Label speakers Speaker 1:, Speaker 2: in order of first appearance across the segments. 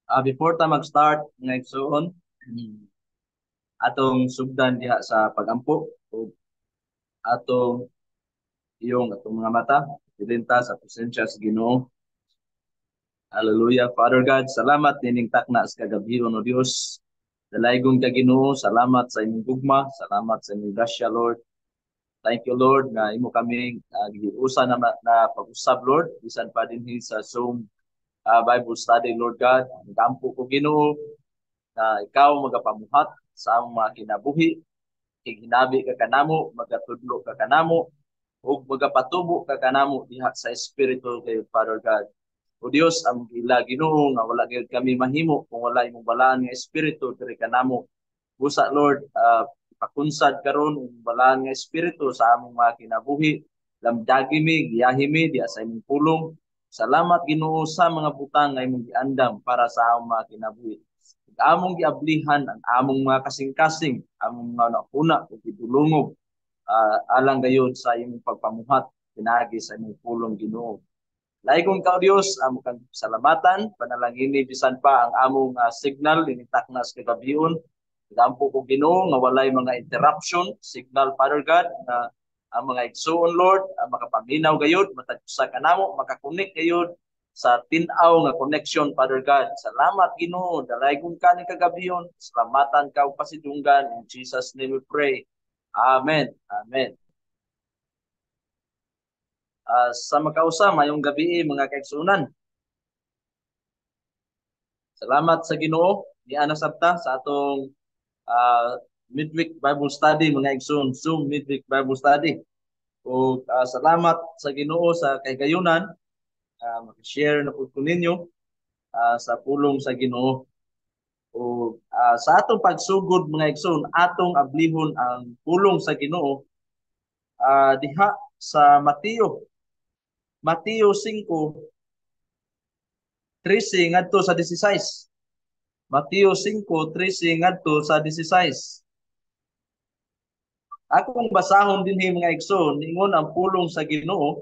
Speaker 1: Before ta mag-start nga igsoon, atong sugdan diha sa pagampo o atong atong mga mata dilenta sa presensya sa Ginoo. Hallelujah. Father God, salamat nining takna sa kagabion o Dios. Dalaygon ka Ginoo, salamat sa imong gugma, salamat sa imong grasya Lord. Thank you Lord nga imo kami giusa na pag-usab Lord bisan pa dinhi sa Zoom Bible study Lord God. Nagampo ko Ginoo na ikaw magapamuhat sa among mga kinabuhi, hinabi ka kanamo, magatudlo ka kanamo, ug magapatubo ka kanamo diha sa Espiritu kay Father God. O Dios, ang ila Ginoo nga wala gyud kami mahimo kung wala imong balaan nga Espiritu diri kanamo. Busa Lord, pakunsad karon ang balaan nga Espiritu sa among mga kinabuhi. Lamdagi mi, giyahi mi diha sa imong pulong. Salamat Ginoo sa mga butang nga imong giandam para sa among mga kinabuhi. Among giablihan ang among mga kasing-kasing, among mga nakuna ug gidulungog alang gayon sa imong pagpamuhat pinaagi sa imong pulong Ginoo. Laigong ka Dios, amo kang salamatan, panalangini bisan pa ang among signal linitak na sa kagabion. Gampo ko Ginoo nga walay mga interruption, signal Father God na ang mga igsoon Lord, ang makapaminaw gayud, matag sa kanamo, makakonek gayud sa tinaw nga connection Father God. Salamat Ginoo, dalaygon ka ni kagabion, salamatan ka ug pasidunggan in Jesus name we pray. Amen. Amen. Sa magkausa, mayong gabi mga kaigsunan. Salamat sa Ginoo ni ana sabta sa atong midweek Bible study mga igsoon, Zoom midweek Bible study. O salamat sa Ginoo sa kahigayunan, mag-share na pud ko ninyo sa pulong sa Ginoo. O sa atong pagsugod mga igsoon, atong ablihon ang pulong sa Ginoo diha sa Mateo 5:13 ngadto sa 16. Mateo 5:13 ngadto sa 16. Akong basahon dinhi mga igsoon, ingon ang pulong sa Ginoo,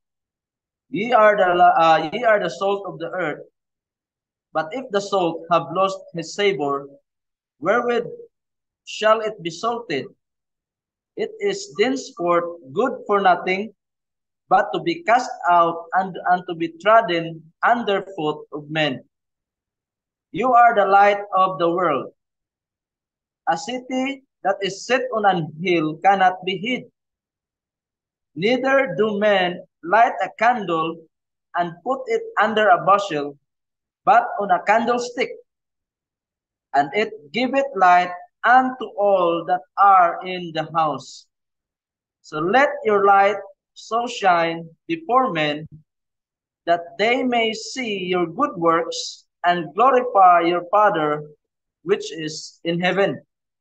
Speaker 1: ye are the salt of the earth, but if the salt have lost his savor, wherewith shall it be salted? It is thenceforth good for nothing, but to be cast out and to be trodden under foot of men. You are the light of the world. A city that is set on an hill cannot be hid. Neither do men light a candle and put it under a bushel, but on a candlestick, and it giveth light unto all that are in the house. So let your light so shine before men, that they may see your good works and glorify your Father which is in heaven.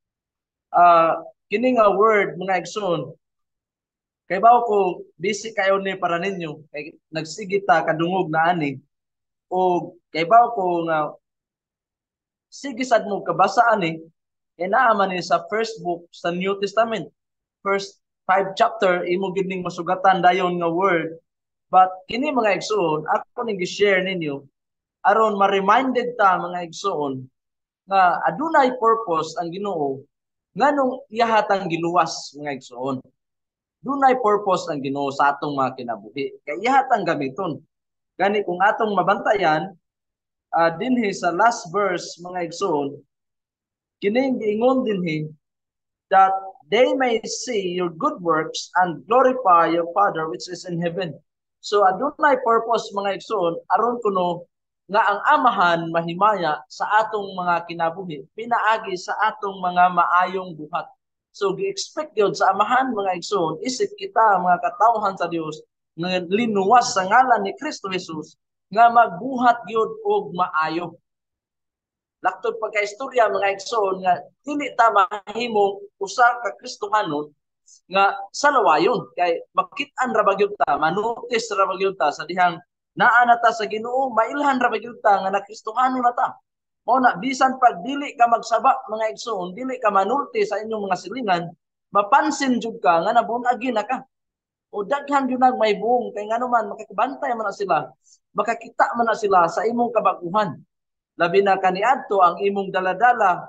Speaker 1: Kini nga word mga igsoon, kay bawo ko busy kayo ni para ninyo, kay nagsigita kadungog na ani, o kay bawo ko nga sige sad mo kabasaan ni inaaman ni sa first book sa New Testament, first 5 chapter imo gid ning masugatan dayon nga word. But kini mga igsoon ako ning gi-share ninyo aron ma-reminded ta mga igsoon nga adunay purpose ang Ginoo nganong iyahatang giluwas mga igsoon. Dunay purpose ang Ginoo sa atong mga kinabuhi kay iyahatang gamiton. Gani kung atong mabantayan dinhi sa last verse mga igsoon, kining giingon dinhi that they may see your good works and glorify your Father which is in heaven. So adunay purpose mga igsoon aron kuno nga ang amahan mahimaya sa atong mga kinabuhi pinaagi sa atong mga maayong buhat. So gi-expect gyud sa amahan mga igsoon isip kita mga katawhan sa Dios nga linuwas sa ngalan ni Kristo Jesus nga magbuhat gyud og maayo. Laktod pagkaistorya mga igsoon nga dili ta mahimong usa ka Kristohanon nga sa lawayon kay makit-an ra bagyud ta, manutis ra bagyud ta sa dihang naa na ta sa Ginoo, mailhan ra bagyud ta nga nakristohanon na ta. Mao na bisan pag dili ka magsaba mga igsoon, dili ka manulti sa inyong mga silingan, mapansin jud ka nga nabunagi na ka. O daghan yun ang may buong kay nga naman makakabantay man na sila, makakita man na sila sa imong kabaguhan. labi na kaniadto ang imong daladala,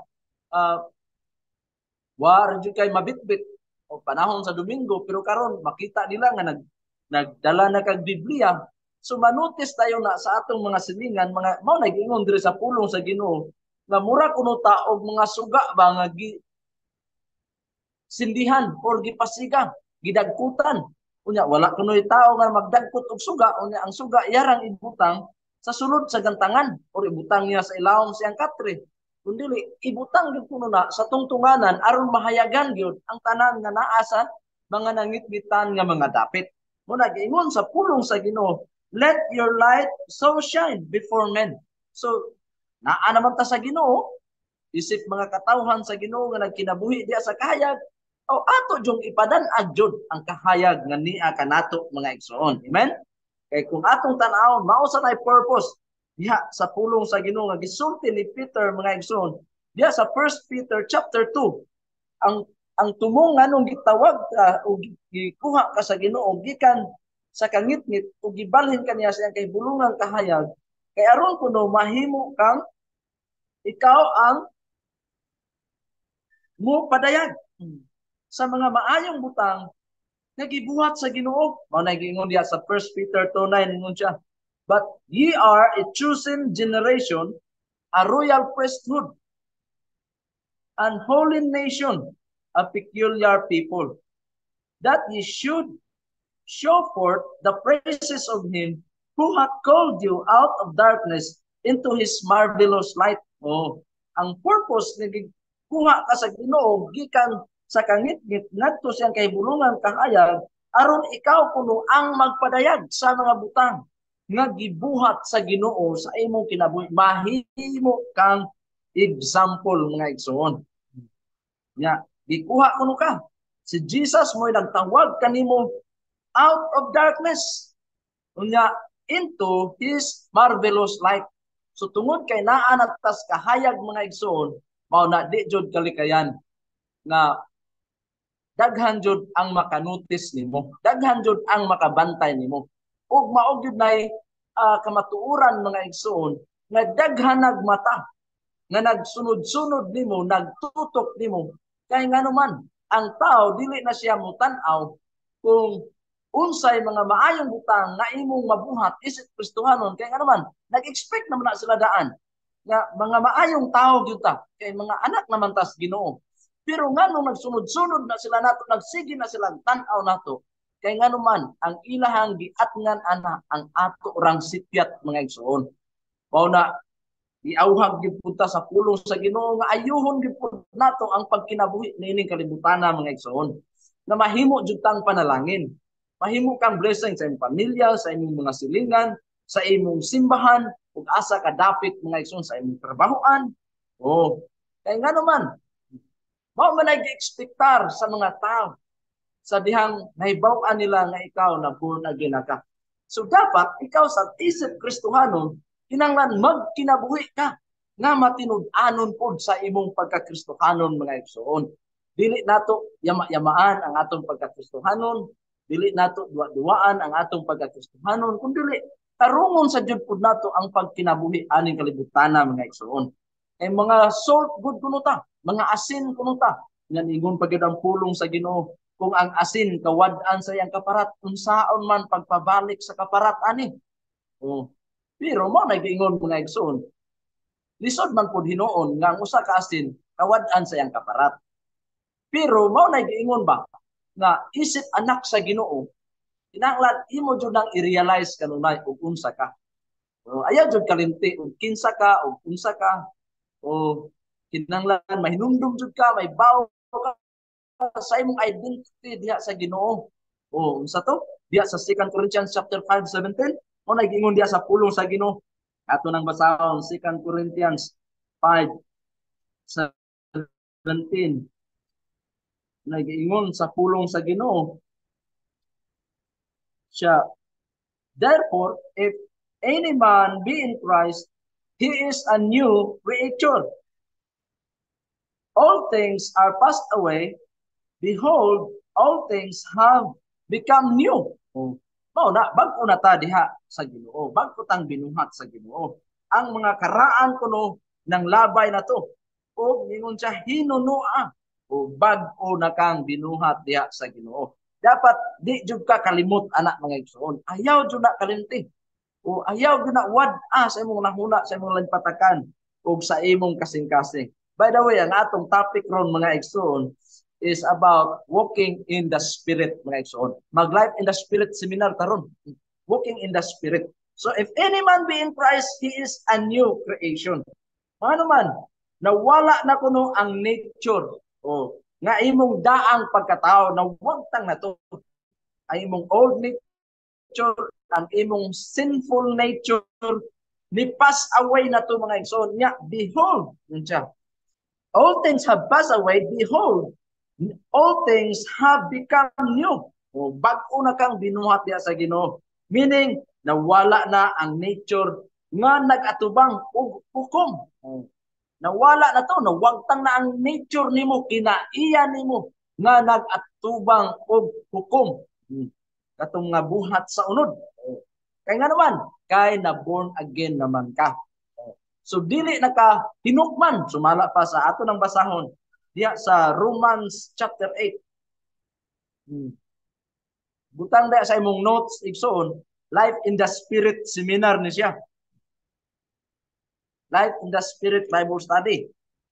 Speaker 1: wa jud kay mabitbit o panahon sa Domingo, pero karon makita nila nga nagdala na kag Biblia. So manotis tayo na sa atong mga silingan, mga mao nag-ingon diri sa pulong sa Ginoo nga mura kuno ta og mga suga ba nga sindihan or gipasiga, gidagkutan. Unya wala kunoy tao nga magdagkot og suga, unya ang suga yarang ibutang sa sulod sa gantangan or ibutang niya sa ilawom siyang katre. Kundi ibutang gyud kuno na sa tungtunganan aron mahayagan gyud ang tanan nga naa sa mga nangitgitan nga mga dapit. Mo nag-ingon sa pulong sa Ginoo, let your light so shine before men. So naa naman ta sa Ginoo, isip mga katawhan sa Ginoo nga nagkinabuhi diya sa kahayag, o ato jung ipadan-ag jud ang kahayag nga niya kanato mga igsoon. Amen? Kay kung atong tan-awon mao sa nay purpose diha sa pulong sa Ginoo nga gisulti ni Peter mga igsoon, diha sa 1 Peter chapter 2, ang tumong nganong gitawag ka o gikuha ka sa Ginoo gikan sa kangitngit o gibalhin kaniya sa iyang kahibulungang kahayag, kay aron kuno mahimo kang ikaw ang mo padayag sa mga maayong butang nagibuhat sa Ginoo. Mao nagingon diya sa 1 Peter 2:9 ingon siya, but ye are a chosen generation, a royal priesthood, an holy nation, a peculiar people, that ye should show forth the praises of him who hath called you out of darkness into his marvelous light. Oh, ang purpose ni kuha ka sa Ginoo gikan sa kangitngit ngadto siyang kahibulungan kahayag aron ikaw kuno ang magpadayag sa mga butang nga gibuhat sa Ginoo sa imong kinabuhi, mahimo kang example mga igsoon. Nya gikuha kuno ka si Jesus mo nagtawag kanimo out of darkness unya into his marvelous light. So tungod kay naa natas kahayag mga igsoon, mao na di jud kalikayan nga daghan jud ang makanutis nimo, daghan jud ang makabantay nimo, ug mao gyud nay kamatuoran mga igsoon nga daghan nagmata nga nagsunod-sunod nimo, nagtutok nimo, kay nganuman ang tao dili na siya mutan-aw kung unsay mga maayong butang nga imong mabuhat isip Kristohanon, kay nganuman nag-expect naman na sila daan nga mga maayong tao gyud ta, kay mga anak naman tas Ginoo. Pero nga nung nagsunod-sunod na sila nato, nagsige na silang tan-aw nato, kay nga naman ang ilahang giatngan ana ang ato rang sipyat mga igsoon. Mao na iawhag gyud punta sa pulong sa Ginoo nga ayuhon gyud nato ang pagkinabuhi niining kalibutan mga igsoon. Na mahimo jud tang panalangin. Mahimo kang blessing sa imong pamilya, sa imong mga silingan, sa imong simbahan, ug asa ka dapit mga igsoon sa imong trabahoan. Oh, kay nga naman mao man nag-expectar sa mga tao sa dihang nahibaw-an nila nga ikaw na born again ka. So dapat ikaw sa isip Kristohanon kinahanglan magkinabuhi ka nga matinud-anon pod sa imong pagka-Kristohanon mga igsoon. Dili nato yama-yamaan ang atong pagka-Kristohanon, dili nato duwa-duwaan ang atong pagka-Kristohanon, kundi tarungon sa jud pod nato ang pagkinabuhi aning kalibutan mga igsoon. Ay mga salt good kuno ta, mga asin kuno ta. Nga ingon pagid ang pulong sa Ginoo, kung ang asin kawad-an sa iyang kaparat, unsaon man pagpabalik sa kaparat ani. Oh. Pero mo nag-ingon mga igsoon, lisod man pud hinuon nga ang usa ka asin kawad-an sa iyang kaparat. Pero mao nag-ingon ba nga isip anak sa Ginoo, kinahanglan imo jud nang i-realize kanunay ug unsa ka. Ayaw jud kalimti ug kinsa ka ug unsa ka. O kinahanglan mahinumdum jud ka, may bawo ka sa imong identity diha sa Ginoo. O unsa to? Diha sa 2 Corinthians chapter 5:17, mo nag-ingon diha sa pulong sa Ginoo. Ato nang basahon 2 Corinthians 5:17. Nag-ingon sa pulong sa Ginoo siya, therefore if any man be in Christ, he is a new creature. All things are passed away. Behold, all things have become new. Oh, na, bago na ta diha sa Ginoo. Bago tang binuhat sa Ginoo. ang mga karaan kuno ng labay na to. O ningon siya hinunua o bag-o na kang binuhat diha sa Ginoo. Dapat di jud ka kalimot anak mga igsoon. Ayaw jud na kalimti. O ayaw jud na wad-a sa imong nahuna sa imong lagpatakan o sa imong kasing-kasing. By the way, ang atong topic ron mga igsoon is about walking in the Spirit mga igsoon. Mag-life in the Spirit seminar taron. Walking in the Spirit. So if any man be in Christ, he is a new creation. Ano man, nawala na kuno ang nature o nga imong daang pagkatao, nawagtang na to. Ay imong old nature, ang imong sinful nature, ni pass away na to mga igsoon. Nya, behold, yun siya. All things have passed away, behold, all things have become new. O bag-o na kang binuhat diya sa Ginoo. Meaning, nawala na ang nature nga nag-atubang og hukom. Nawala na to, nawagtang na ang nature nimo, kinaiya nimo nga nag-atubang og hukom. Katong nga buhat sa unod. Kaya nga naman, kay na born again naman ka. So dili naka hinukman, sumala pa sa ato ng basahon diya sa Romans chapter 8. Butang da sa imong notes igsoon, Life in the Spirit seminar ni siya. Life in the Spirit Bible study.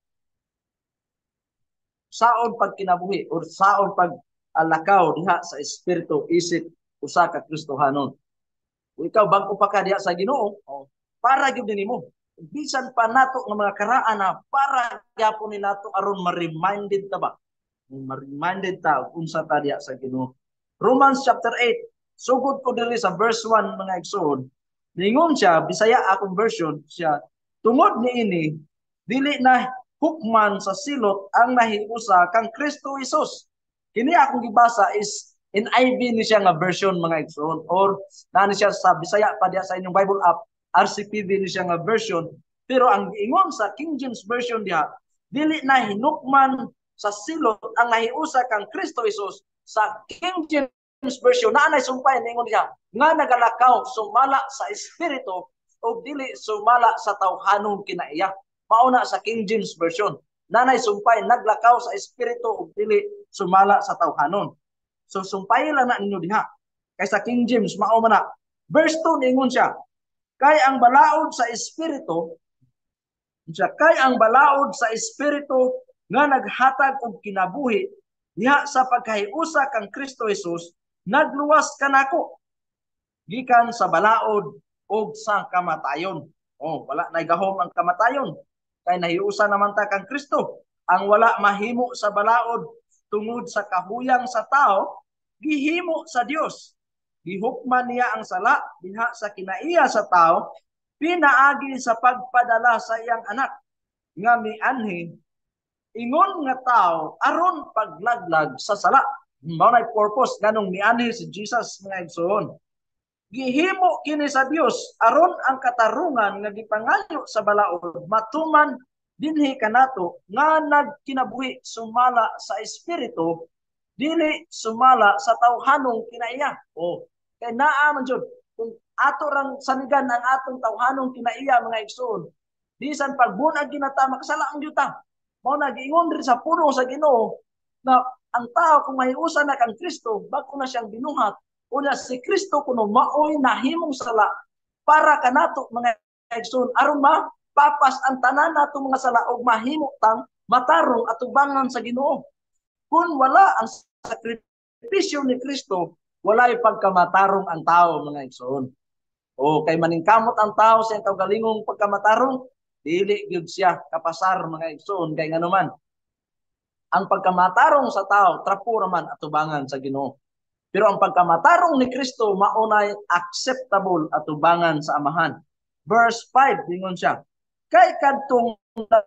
Speaker 1: Saon pag kinabuhi or saon pag alakaw diha sa espiritu isip usa ka Kristohanon. Kung ikaw bago pa ka diha sa Ginoo, para gyud nimo. Bisan pa nato ng mga karaan na para gyapon ni nato aron ma-reminded ta ba? Ma-reminded ta unsa ta diha sa Ginoo. Romans chapter 8. Sugod ko diri sa verse 1 mga igsoon. Ningon siya, Bisaya akong version siya, tungod niini dili na hukman sa silot ang nahiusa kang Kristo Jesus. Kini akong gibasa is NIV ni siya nga version mga igsoon or nani siya sa Bisaya pa diha sa inyong Bible app RCPV ni siya nga version, pero ang ingon sa King James version diha dili na hinukman sa silot ang nahiusa kang Kristo Jesus. Sa King James version na anay sumpay ningon diha nga nagalakaw sumala sa espiritu o dili sumala sa tawhanon kinaiya. Mauna sa King James version nanay sumpay naglakaw sa espiritu o dili sumala sa tawhanon. So sumpay lang na ninyo diha. Kay sa King James mao man na verse 2 ningon siya, kay ang balaod sa espiritu sa espiritu nga naghatag og kinabuhi diha sa pagkahiusa kang Kristo Jesus nagluwas kanako gikan sa balaod og sa kamatayon. Wala na gahom ang kamatayon kay nahiusa naman ta kang Kristo. Ang wala mahimo sa balaod tungod sa kahuyang sa tao gihimo sa Dios. Gihukman niya ang sala diha sa kinaiya sa tao pinaagi sa pagpadala sa iyang anak nga mianhi ingon nga tao aron paglaglag sa sala. Mao nay purpose nganong mianhi si Jesus mga igsoon. Gihimo kini sa Dios aron ang katarungan nga gipangayo sa balaod matuman dinhi kanato nga nagkinabuhi sumala sa espiritu dili sumala sa tawhanong kinaiya. Kay naa man jud kung ato rang sanigan ang atong tawhanong kinaiya mga igsoon, bisan pagbunag ginata makasala ang yuta. Mao na giingon diri sa puno sa Ginoo na ang tao kung mahiusa na kang Kristo bako na siyang binuhat una si Kristo kuno maoy nahimong sala para kanato mga igsoon aron mapapas ang tanan nato mga sala og mahimo tang matarong atubangan sa Ginoo. Kung wala ang sakripisyo ni Kristo, walay pagkamatarong ang tao mga igsoon. Kay maningkamot ang tao sa kaugalingong pagkamatarong, dili gyud siya kapasar mga igsoon kay nganuman. Ang pagkamatarong sa tao trapo man atubangan sa Ginoo. Pero ang pagkamatarong ni Kristo maunay acceptable atubangan sa Amahan. Verse 5 dingon siya, kay kadtong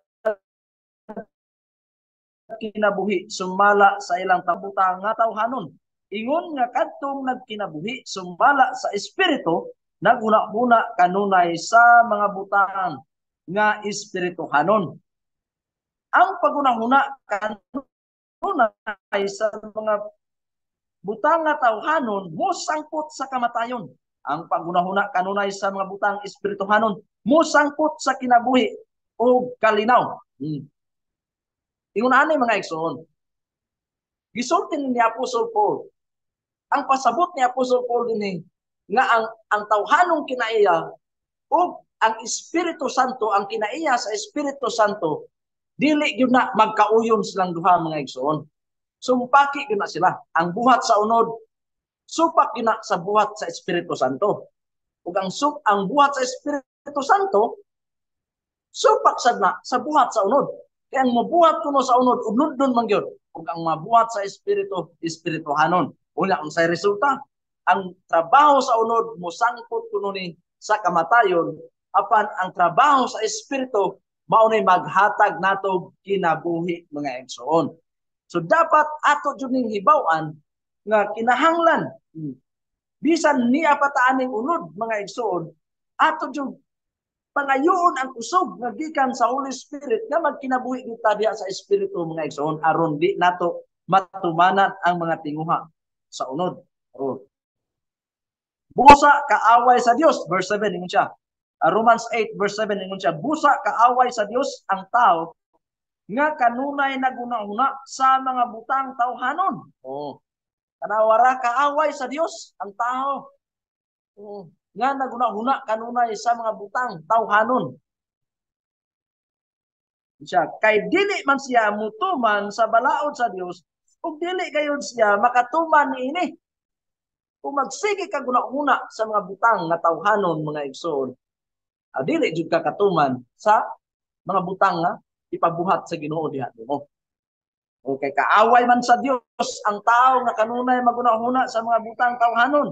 Speaker 1: kinabuhi sumala sa ilang tabuta nga tawhanon. Ingon nga kadtong nagkinabuhi sumala sa espiritu naguna-una kanunay sa mga butang nga espirituhanon. Ang pagunahuna kanunay sa mga butang nga tawhanon mo sangkot sa kamatayon. Ang pagunahuna kanunay sa mga butang espirituhanon musangkot sa kinabuhi o kalinaw. Ingon ani mga igsoon. Gisulti ni Apostol Paul. Ang pasabot ni Apostol Paul dinhi nga ang tawhanong kinaiya o ang Espiritu Santo, ang kinaiya sa Espiritu Santo, dili gyud na magkauyon silang duha mga igsoon. Sumpaki gyud na sila. Ang buhat sa unod, supak gyud na sa buhat sa Espiritu Santo. Ug ang buhat sa Espiritu Santo, supak sad na sa buhat sa unod. Kaya ang mabuhat kuno sa unod, unod-don man gyud. Ug ang mabuhat sa Espiritu, Espirituhanon. Una ang say resulta, ang trabaho sa unod mosangkot kuno ni sa kamatayon, apan ang trabaho sa Espiritu mao nay maghatag nato kinabuhi mga igsoon. So dapat ato jud ning hibaw-an nga kinahanglan bisan niya pataaning unod mga igsoon, ato jud pangayoon ang kusog nga gikan sa Holy Spirit nga magkinabuhi kita diha sa Espiritu mga igsoon aron di nato matumanan ang mga tinguha sa unod. Busa kaaway sa Dios, verse 7 ingon siya. Romans 8 verse 7 ingon siya, busa kaaway sa Dios ang tao nga kanunay naguna-una sa mga butang tawhanon. Kanawara kaaway sa Dios ang tao. Nga naguna-una kanunay sa mga butang tawhanon. Siya kay dili man siya mutuman sa balaod sa Dios ug dili gayon siya makatuman niini. Kung magsige ka guna-una sa mga butang nga tawhanon mga igsoon, dili jud ka katuman sa mga butang nga ipabuhat sa Ginoo diha mo. Okay, kaaway man sa Dios ang tao nga kanunay maguna-una sa mga butang tawhanon.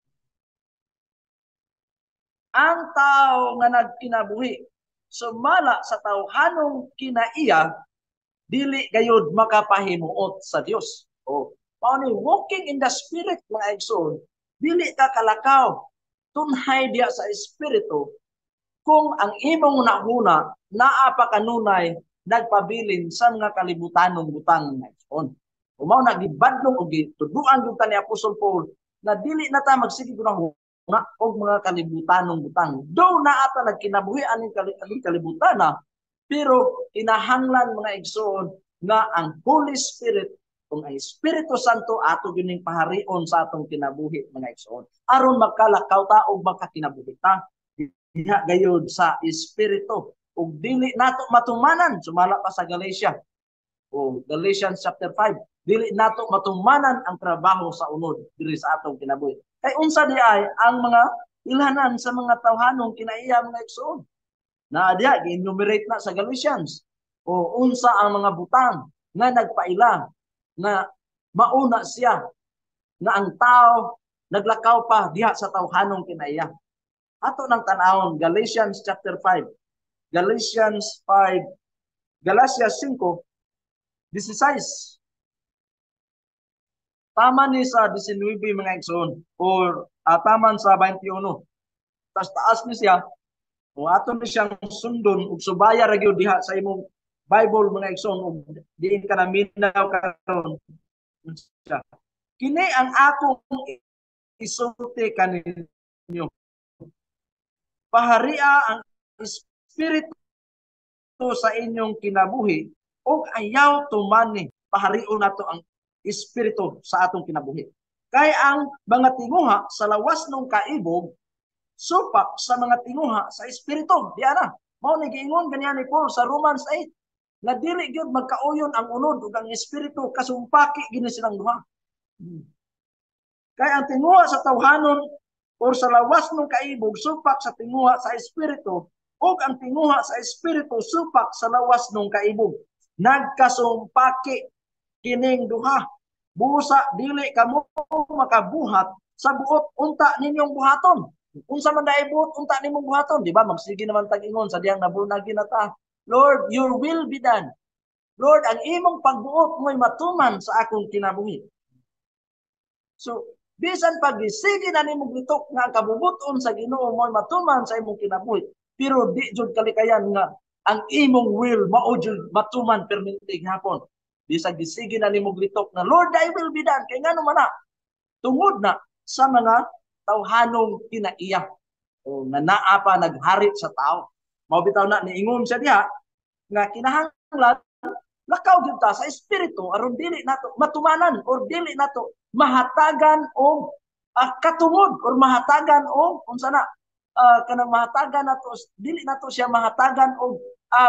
Speaker 1: Ang tao nga nagkinabuhi sumala sa tawhanong kinaiya, dili gayud makapahimuot sa Dios. Paano walking in the Spirit mga igsoon, dili ka kalakaw, tunhay diya sa Espiritu, kung ang imong nahuna naa pa kanunay nagpabilin sa mga kalibutanong butang mga igsoon. Umaw na gibadlong og gituduan gyud ni Apostol Paul na dili na ta magsige guna og mga kalibutanong butang. Do na ata nagkinabuhi aning kalibutana, pero kinahanglan mga igsoon nga ang Holy Spirit kung ang Espiritu Santo ato gining paharion sa atong kinabuhi mga igsoon aron magkalakaw ta og makakinabuhi ta diha gayud sa Espiritu ug dili nato matumanan sumala pa sa Galatia Galatians chapter 5, dili nato matumanan ang trabaho sa unod diri sa atong kinabuhi kay unsa di ay ang mga ilhanan sa mga tawhanong kinaiya mga igsoon na diha gi-enumerate na sa Galatians unsa ang mga butang nga nagpaila na mauna siya na ang tao naglakaw pa diha sa tawhanong kinaiya. Ato nang tanawon Galatians chapter 5, Galatians 5, Galatians 5:16. Tama ni sa 19 mga igsoon or taman sa 21. Taas ni siya kung ato ni siyang sundon ug subaya ra gyud diha sa imong Bible mga igsoon ug diin ka na minaw karon. Kini ang akong isulti kaninyo. Paharia ang Espiritu sa inyong kinabuhi ug ayaw tumani paharion nato ang Espiritu sa atong kinabuhi. Kay ang mga tinguha sa lawas ng kaibog supak sa mga tinguha sa Espiritu. Diana, mao ni giingon ganyan ni Paul sa Romans 8 na dili gyud magkauyon ang unod ug ang Espiritu kasumpaki gini silang duha. Kaya ang tinguha sa tawhanon o sa lawas ng kaibog supak sa tinguha sa Espiritu ug ang tinguha sa Espiritu supak sa lawas ng kaibog. Nagkasumpaki kining duha. Busa dili kamo makabuhat sa buot unta ninyong buhaton. Unsa man dai buot unta nimong buhaton, di ba? Magsige naman tag-ingon sa diyang nabunagi na ta. Lord, your will be done. Lord, ang imong pagbuot mo'y matuman sa akong kinabuhi. So, bisan pagisige na nimong litok nga ang kabubuton sa Ginoo mo'y matuman sa imong kinabuhi, pero di jud kalikayan nga ang imong will mao jud matuman permanente hapon. Bisan gisige na nimong litok na Lord, thy will be done. Kay ngano man na tungod na sa mga tawhanong kinaiya. o nga naa pa naghari sa tao. Mao bitaw na niingon siya diha nga kinahanglan lakaw gyud ta sa espiritu aron dili nato matumanan or dili nato mahatagan og katungod or mahatagan og unsa na kanang mahatagan nato dili nato siya mahatagan og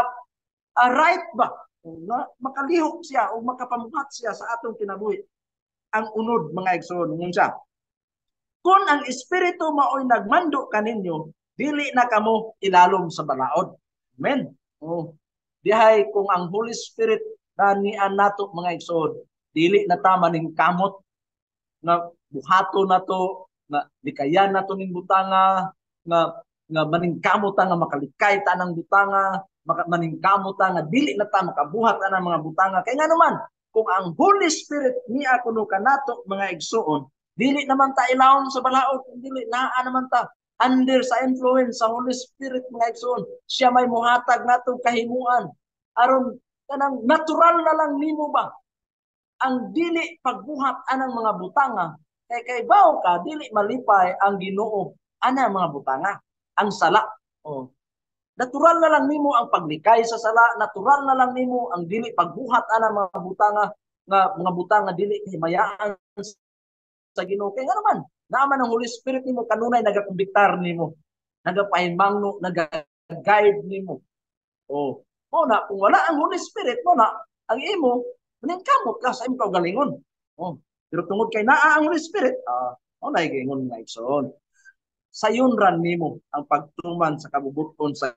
Speaker 1: right ba na makalihok siya o makapamuhat siya sa atong kinabuhi. Ang unod mga igsoon ngun siya kung ang espiritu maoy nagmando kaninyo dili na kamo ilalom sa balaod. Amen. Oh. Dihay kung ang Holy Spirit na nian nato mga igsoon dili na ta maning kamot na buhato nato na likayan nato ning butanga nga maningkamot ta nga makalikay ta ng butanga maningkamot ta nga dili na ta makabuhat anang mga butanga kay nga naman kung ang Holy Spirit niya kuno kanato mga igsoon dili naman ta ilawom sa balaod dili naa naman ta under sa influence sa Holy Spirit mga igsoon siya may muhatag natong kahimuan aron kanang natural na lang nimo ba ang dili pagbuhat anang mga butanga kay bawo ka dili malipay ang Ginoo ana mga butanga ang sala oh natural na lang nimo ang paglikay sa sala natural na lang nimo ang dili pagbuhat anang mga butanga nga mga butanga dili himayaan sa Ginoo kay nga naman naaman ang Holy Spirit nimo kanunay nagakumbiktar nimo nagapahimangno nagaguide nimo oh mo na kung wala ang Holy Spirit mo na ang imo maningkamot ka sa imong kaugalingon oh pero tungod kay naa ang Holy Spirit mo na giingon nga igsoon sayon ran nimo ang pagtuman sa kabubuton sa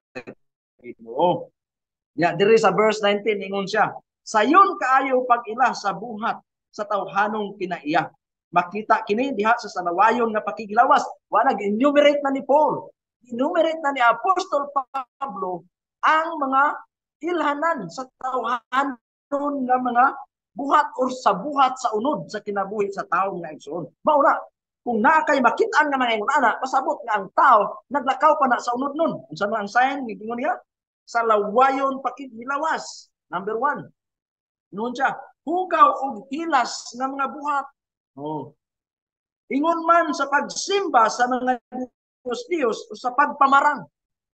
Speaker 1: Ginoo. Ya diri sa verse 19 ingon siya, sayon kaayo pag-ila sa buhat sa tawhanong kinaiya. Makita kini diha sa salawayon nga pakigilawas. Wa nag-enumerate na ni Paul. Enumerate na ni Apostol Pablo ang mga ilhanan sa tawhanon nga mga buhat or sa buhat sa unod sa kinabuhi sa tawo nga igsoon. Mao na kung naa kay makit-an nga mga ingon ana pasabot nga ang tao naglakaw pa na sa unod nun unsa man ang sign giingon niya sa lawayon pakigilawas number 1 ingon siya hugaw og hilas nga mga buhat oh ingon man sa pagsimba sa mga Diyos o sa pagpamarang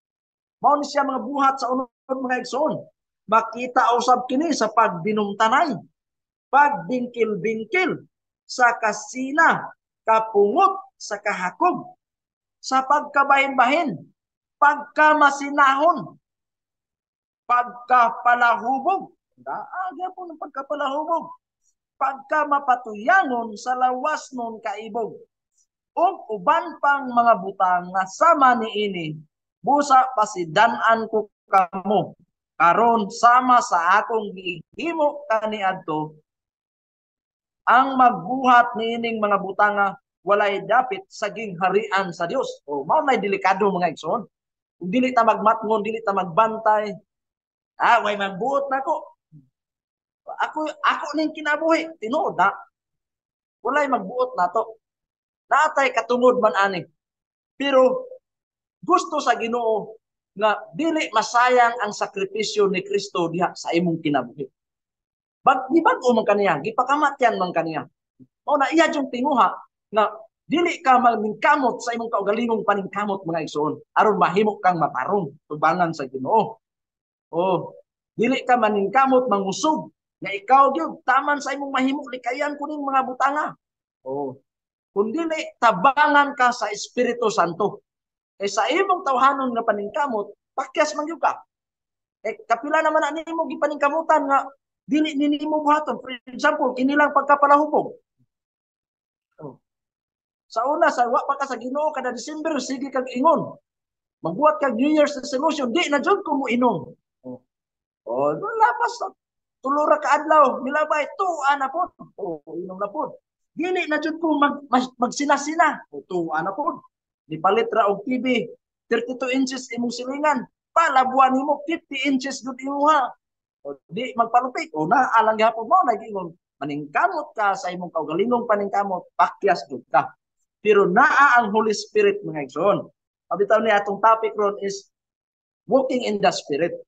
Speaker 1: mao ni siya mga buhat sa unod mga igsoon makita usab kini sa pagbinumtanay pagbingkil-bingkil sa kasina kapungot sa kahakog, sa pagkabahin-bahin, pagkamasinahon, pagkapalahubog, daagya po ng pagkapalahubog, pagkamapatuyangon sa lawas nun kaibog, o uban pang mga butang nga sama ni ini, busa pasidanan ko kamo, karon sama sa akong gihimo kaniadto ang magbuhat niining mga butanga walay dapit sa gingharian sa Dios. O mao may delikado mga igsoon. Kung dili ta magmatngon, dili ta magbantay, way magbuot nako. Ako ning kinabuhi, tinuod na. Walay magbuot nato. Natay katungod man ani. Pero gusto sa Ginoo nga dili masayang ang sakripisyo ni Kristo diha sa imong kinabuhi. Bag-o man kaniya, gipakamatyan man kaniya. O na iya yung tinguha na dili ka maningkamot sa imong kaugalingong paningkamot mga igsoon aron mahimo kang matarong tubangan sa Ginoo. O dili ka maningkamot mangusog nga ikaw gyud taman sa imong mahimo likayan kuning mga butanga. O kun dili tabangan ka sa Espiritu Santo. Kay sa imong tawhanon nga paningkamot, pakyas man gyud ka. Kapila naman na nimo gipaningkamutan nga dili nimo buhaton. For example, kinilang pagkapalahubog. Oh. Sa una, sa wa pa ka sa Ginoo kada December, sige kag ingon. Magbuhat kag New Year's resolution, di na jud ko mo inom. Oh, lapas tulura ka adlaw, milabay tuwa na po. Oh, inom na po. Dili na jud ko magsinasina. Oh, tuwa na po. Nipalit ra og TV, 32 inches imong silingan. Palabuan nimo 50 inches jud imuha. O di magpalupik o na alang gihapon mo nagingon maningkamot ka sa imong kaugalingong paningkamot pakyas jud ka pero naa ang Holy Spirit mga igsoon abitaw ni atong topic ron is walking in the Spirit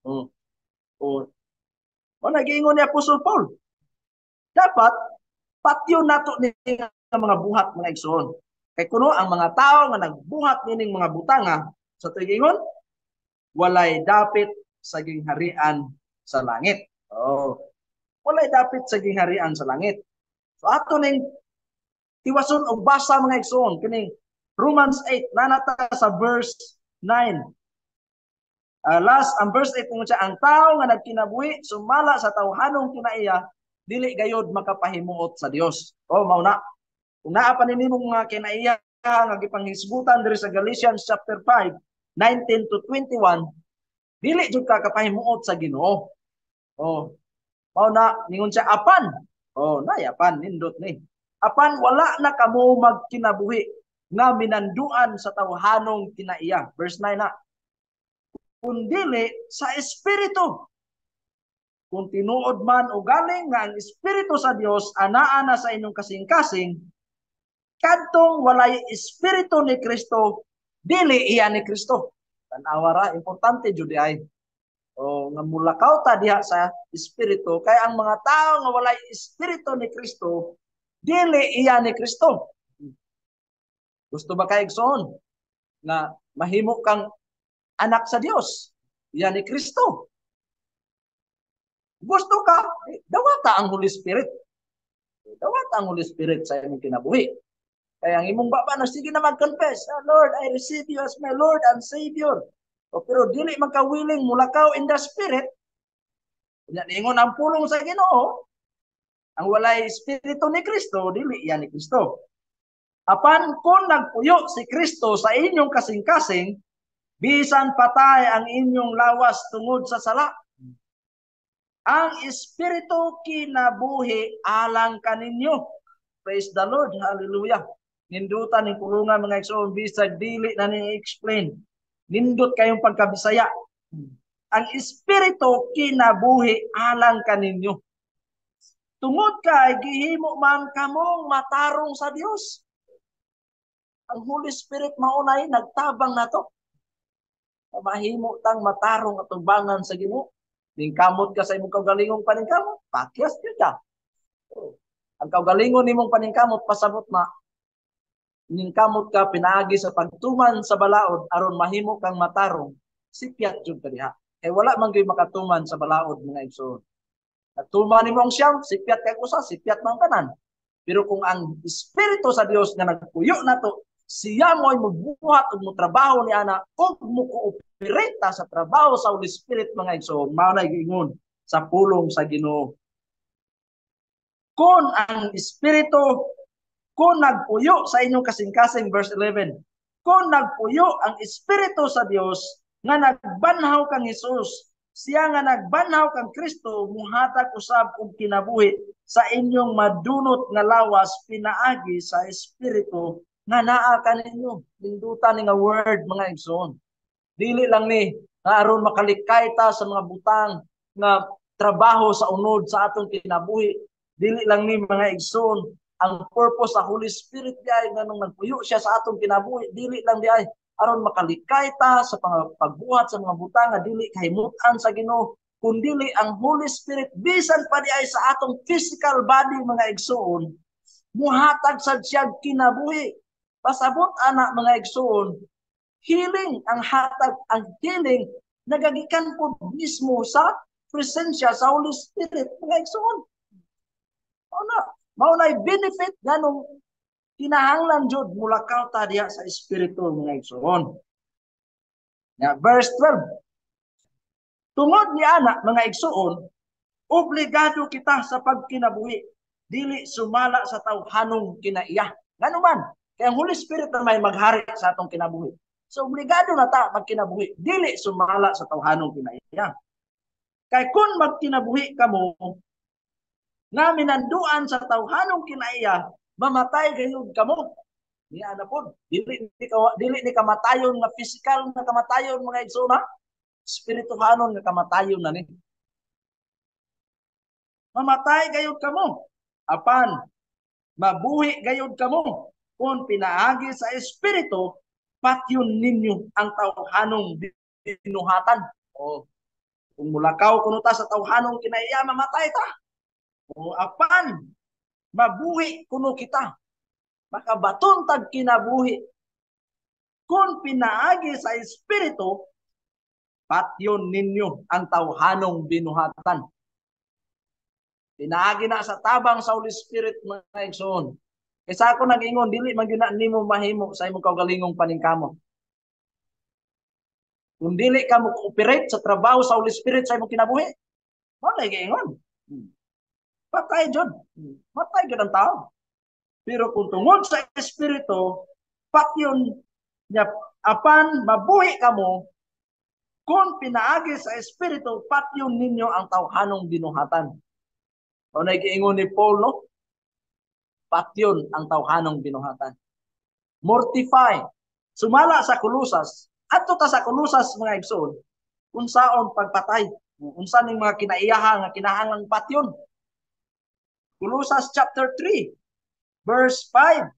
Speaker 1: o nagingon ni Apostle Paul dapat patyo nato ni mga buhat mga igsoon Kay kuno ang mga tao nga nagbuhat nining mga butanga sa tuigingon, walay dapit sa gingharian sa langit. Oh, walay dapit sa gingharian sa langit. So ato ning tiwason og basa mga igsoon kining Romans 8 nanata sa verse 9. Last ang verse 8 kung siya, ang tao nga nagkinabuhi sumala sa tawhanong kinaiya dili gayud makapahimuot sa Dios. Oh, mao na. Kung naa pa ninimong mga kinaiya nga gipanghisgutan diri sa Galatians chapter 5, 19 to 21, dili jud ka kapahimuot sa Ginoo. Oh, mao na ningon siya apan. Oh, nayapan nindot ni. Apan wala na kamo magkinabuhi nga minanduan sa tawhanong kinaiya. Verse 9 na. Kundili sa espiritu. Kung tinuod man o galing nga ang espiritu sa Dios anaa na sa inyong kasing-kasing, kadtong walay espiritu ni Kristo, dili iya ni Kristo. Tanawa ra, importante jud ay. O nga mulakaw ta diha sa espiritu kay ang mga tao nga walay espiritu ni Kristo, dili iya ni Kristo. Gusto ba kay igsoon nga mahimo kang anak sa Dios? Iya ni Kristo. Gusto ka, dawata ang Holy Spirit. Dawata ang Holy Spirit sa imong kinabuhi. Kaya ang imong baba na sige na mag-confess, Lord, I receive you as my Lord and Savior. O, pero dili man ka willing mulakaw in the Spirit, ningon ang pulong sa Ginoo, ang walay Espiritu ni Kristo, dili yan ni Kristo. Apan kung nagpuyo si Kristo sa inyong kasing-kasing, bisan patay ang inyong lawas tungod sa sala, ang Espiritu kinabuhi alang kaninyo. Praise the Lord. Hallelujah. Nindutan ng kulungan mga igsoon bisag dili na ni-explain. Nindot kayong pagkabisaya. Ang Espiritu kinabuhi alang kaninyo. Tungod kay gihimo man kamong matarong sa Dios. Ang Holy Spirit maunay nagtabang nato. Mahimo tang matarong at tubangan sa Ginoo. Ningkamot ka sa imong kaugalingong paningkamot, pakyas yun ka. Ang kaugalingon nimong paningkamot, pasabot na, ningkamot ka, pinaagi sa pagtuman sa balaod, aron mahimo kang matarong, sipyat yun ka diha. Eh wala man kayo makatuman sa balaod, mga igsoon. Natuman nimo ang siyam, sipyat kay kusa, sipyat man tanan. Pero kung ang Espiritu sa Dios nga nagpuyo na to, siya mo'y magbuhat o mo trabaho ni ana o mo kooperata sa trabaho sa Holy Spirit mga igsoon, mao na giingon sa pulong sa Ginoo. Kung ang Espiritu, kung nagpuyo sa inyong kasing-kasing, verse 11, kung nagpuyo ang Espiritu sa Dios nga nagbanhaw kang Jesus, siya nga nagbanhaw kang Kristo, muhatag usab og kinabuhi sa inyong madunot nga lawas pinaagi sa Espiritu nga naa kaninyo. Lindutan ni nga word mga igsoon. Dili lang ni nga aron makalikay ta sa mga butang nga trabaho sa unod sa atong kinabuhi. Dili lang ni mga igsoon ang purpose sa Holy Spirit diay nga nung nagpuyo siya sa atong kinabuhi. Dili lang diay aron makalikay ta sa pagbuhat sa mga butang nga dili kahimutan sa Ginoo, kundili ang Holy Spirit bisan pa diay sa atong physical body mga igsoon, muhatag sad siya kinabuhi. Pasabot ana mga igsoon, healing ang hatag, ang healing nagagikan po mismo sa presensya sa Holy Spirit mga igsoon. Mao na benefit ganong kinahanglan jud mulakaw ta diha sa Espiritu mga igsoon. Verse 12. Tungod ni ana mga igsoon, obligado kita sa pagkinabuhi, dili sumala sa tawhanong kinaiya. Ngano man, kay ang Holy Spirit na may maghari sa atong kinabuhi. So obligado na ta magkinabuhi, dili sumala sa tawhanong kinaiya. Kay kung magkinabuhi kamo nga minanduan sa tawhanong kinaiya, mamatay gayud kamo. Niya na po, dili ni kamatayon nga physical nga kamatayon mga igsoon, spirituhanon nga kamatayon na ni. Mamatay gayud kamo. Apan mabuhi gayud kamo kung pinaagi sa Espiritu, patyon ninyo ang tawhanong binuhatan. O, kung mulakaw kuno ta sa tawhanong kinaiya, mamatay ta. O apan, mabuhi kuno kita makabaton tag kinabuhi. Kung pinaagi sa Espiritu, patyon ninyo ang tawhanong binuhatan. Pinaagi na sa tabang sa Holy Spirit mga igsoon. Kaysa ako nag-ingon, dili man yun na nimo mahimo sa imong kaugalingong paningkamo. Kung dili ka mo cooperate sa trabaho sa Holy Spirit sa imong kinabuhi, wala giingon. Patay jud. Patay jud ang tao. Pero kung tungod sa Espiritu, patyon niya apan mabuhi kamo, kung pinaagi sa Espiritu, patyon ninyo ang tawhanong binuhatan. O nag-iingon ni Paul, no? Patyon ang tawhanong binuhatan. Mortify. Sumala sa Kulusas. Adto ta sa Kulusas mga igsoon, unsaon pagpatay. Unsa ning mga kinaiyaha nga kinahanglang patyon. Kulusas chapter 3, verse 5.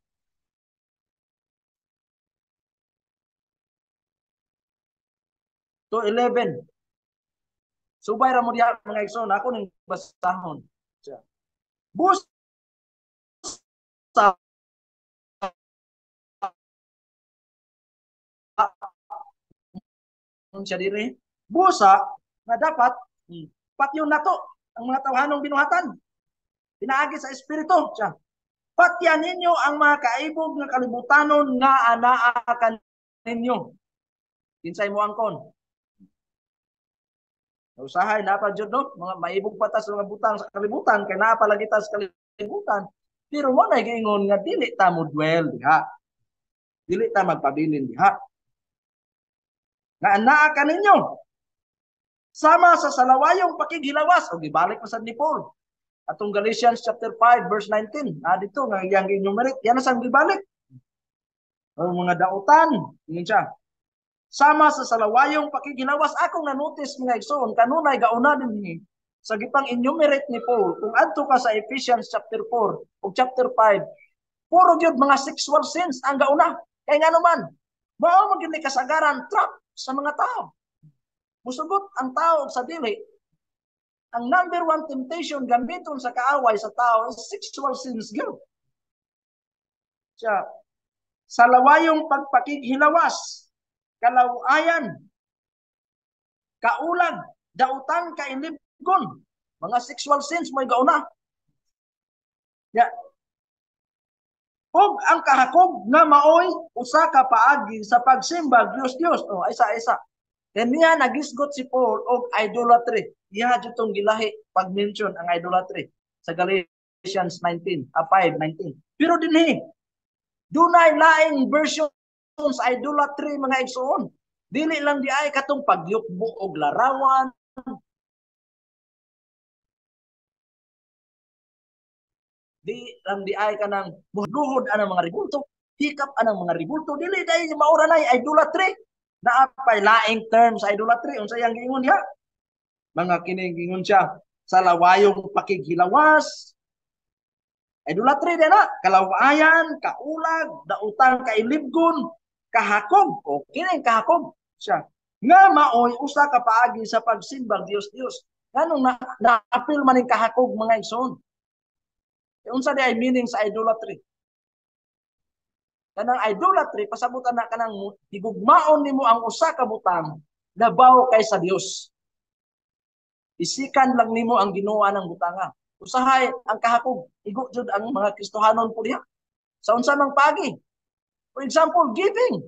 Speaker 1: To 11. Subay ra mo diha mga igsoon, ako ning basahon. Busa siya diri. Busa na dapat patyon nato ang mga tawhanong binuhatan. Pinaagi sa Espiritu siya. Patyan ninyo ang mga kaibog nga kalibutanon nga anaa kaninyo. Kinsay mo angkon. Usahay na pa jud no, mga maibog patas mga butang sa kalibutan kay naa pa lagi ta sa kalibutan. Pero mo na giingon nga dili ta mo dwell diha. Dili ta magpabilin diha. Nga anaa kaninyo. Sama sa salawayong pakighilawas o gibalik pa sad ni Paul. Atong Galatians chapter 5 verse 19. Dito nga yang enumerate, yan ang gibalik. Ang mga dautan, ingin siya. Sama sa salawayong pakighilawas, akong na-notice mga igsoon, kanunay gauna din ni sa gipang enumerate ni Paul. Kung adto ka sa Ephesians chapter 4 o chapter 5, puro gyud mga sexual sins ang gauna. Kay nga naman, mao man gyud ni kasagaran trap sa mga tao. Musugot ang tao sa dili. Ang number one temptation gamiton sa kaaway sa tao is sexual sins gyud. Siya, salawayong pagpakighilawas, kalawayan, kaulag, dautan, kailibgon, mga sexual sins mo gauna. Ya. Og ang kahakog nga maoy usa ka paagi sa pagsimba Dios. Oh, isa. Kaniya nagisgot si Paul og idolatry. Iya jud tong gilahi pag-mention ang idolatry sa Galatians 5:19. Pero dinhi dunay laing version sa idolatry mga igsoon. Dili lang di ay katong pagyukbo og larawan. Di lang di ay kanang muhluhod anang mga ribulto, hikap anang mga ribulto. Dili dai maura na idolatry. Naapay laing term sa idolatry. Unsa yang giingon diha? Mga kining giingon siya sa lawayong pakighilawas. Idolatry din na, kalawayan, kaulag, dautang kailibgon, kahakog, o kining kahakog siya. Nga maoy usa ka paagi sa pagsimbang Dios. Ganong na-apil man ning kahakog mga igsoon. Unsa di ay meaning sa idolatry? Kanang idolatry pasabutan na kanang higugmaon nimo ang usa ka butang labaw kay sa Dios. Isikan lang nimo ang Ginoo ng butanga. Usahay ang kahakog, igo jud ang mga Kristohanon po diha. Sa unsa mang pagi. For example, giving.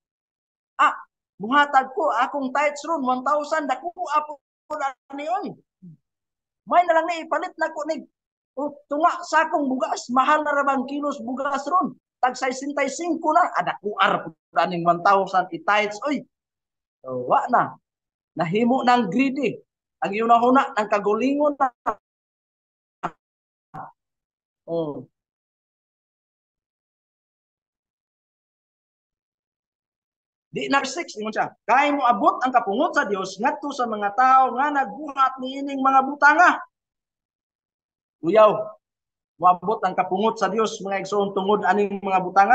Speaker 1: Muhatag ko akong tithes ron 1,000 dako apo na niyon. May na lang ni ipalit na ko ni tunga sa akong bugas, mahal na rabang kilos bugas ron. Tag 65 na, adakuar po ning 1,000 i-tithes. Oy, wa na. Nahimo ng greedy. Ang yunahuna ng kagulingon na. Oh. Di number 6 ingon siya. Kay mo abot ang kapungot sa Dios ngadto sa mga tao nga nagbuhat niining mga butanga. Uyaw. Moabot ang kapungot sa Dios mga igsoon tungod aning mga butanga.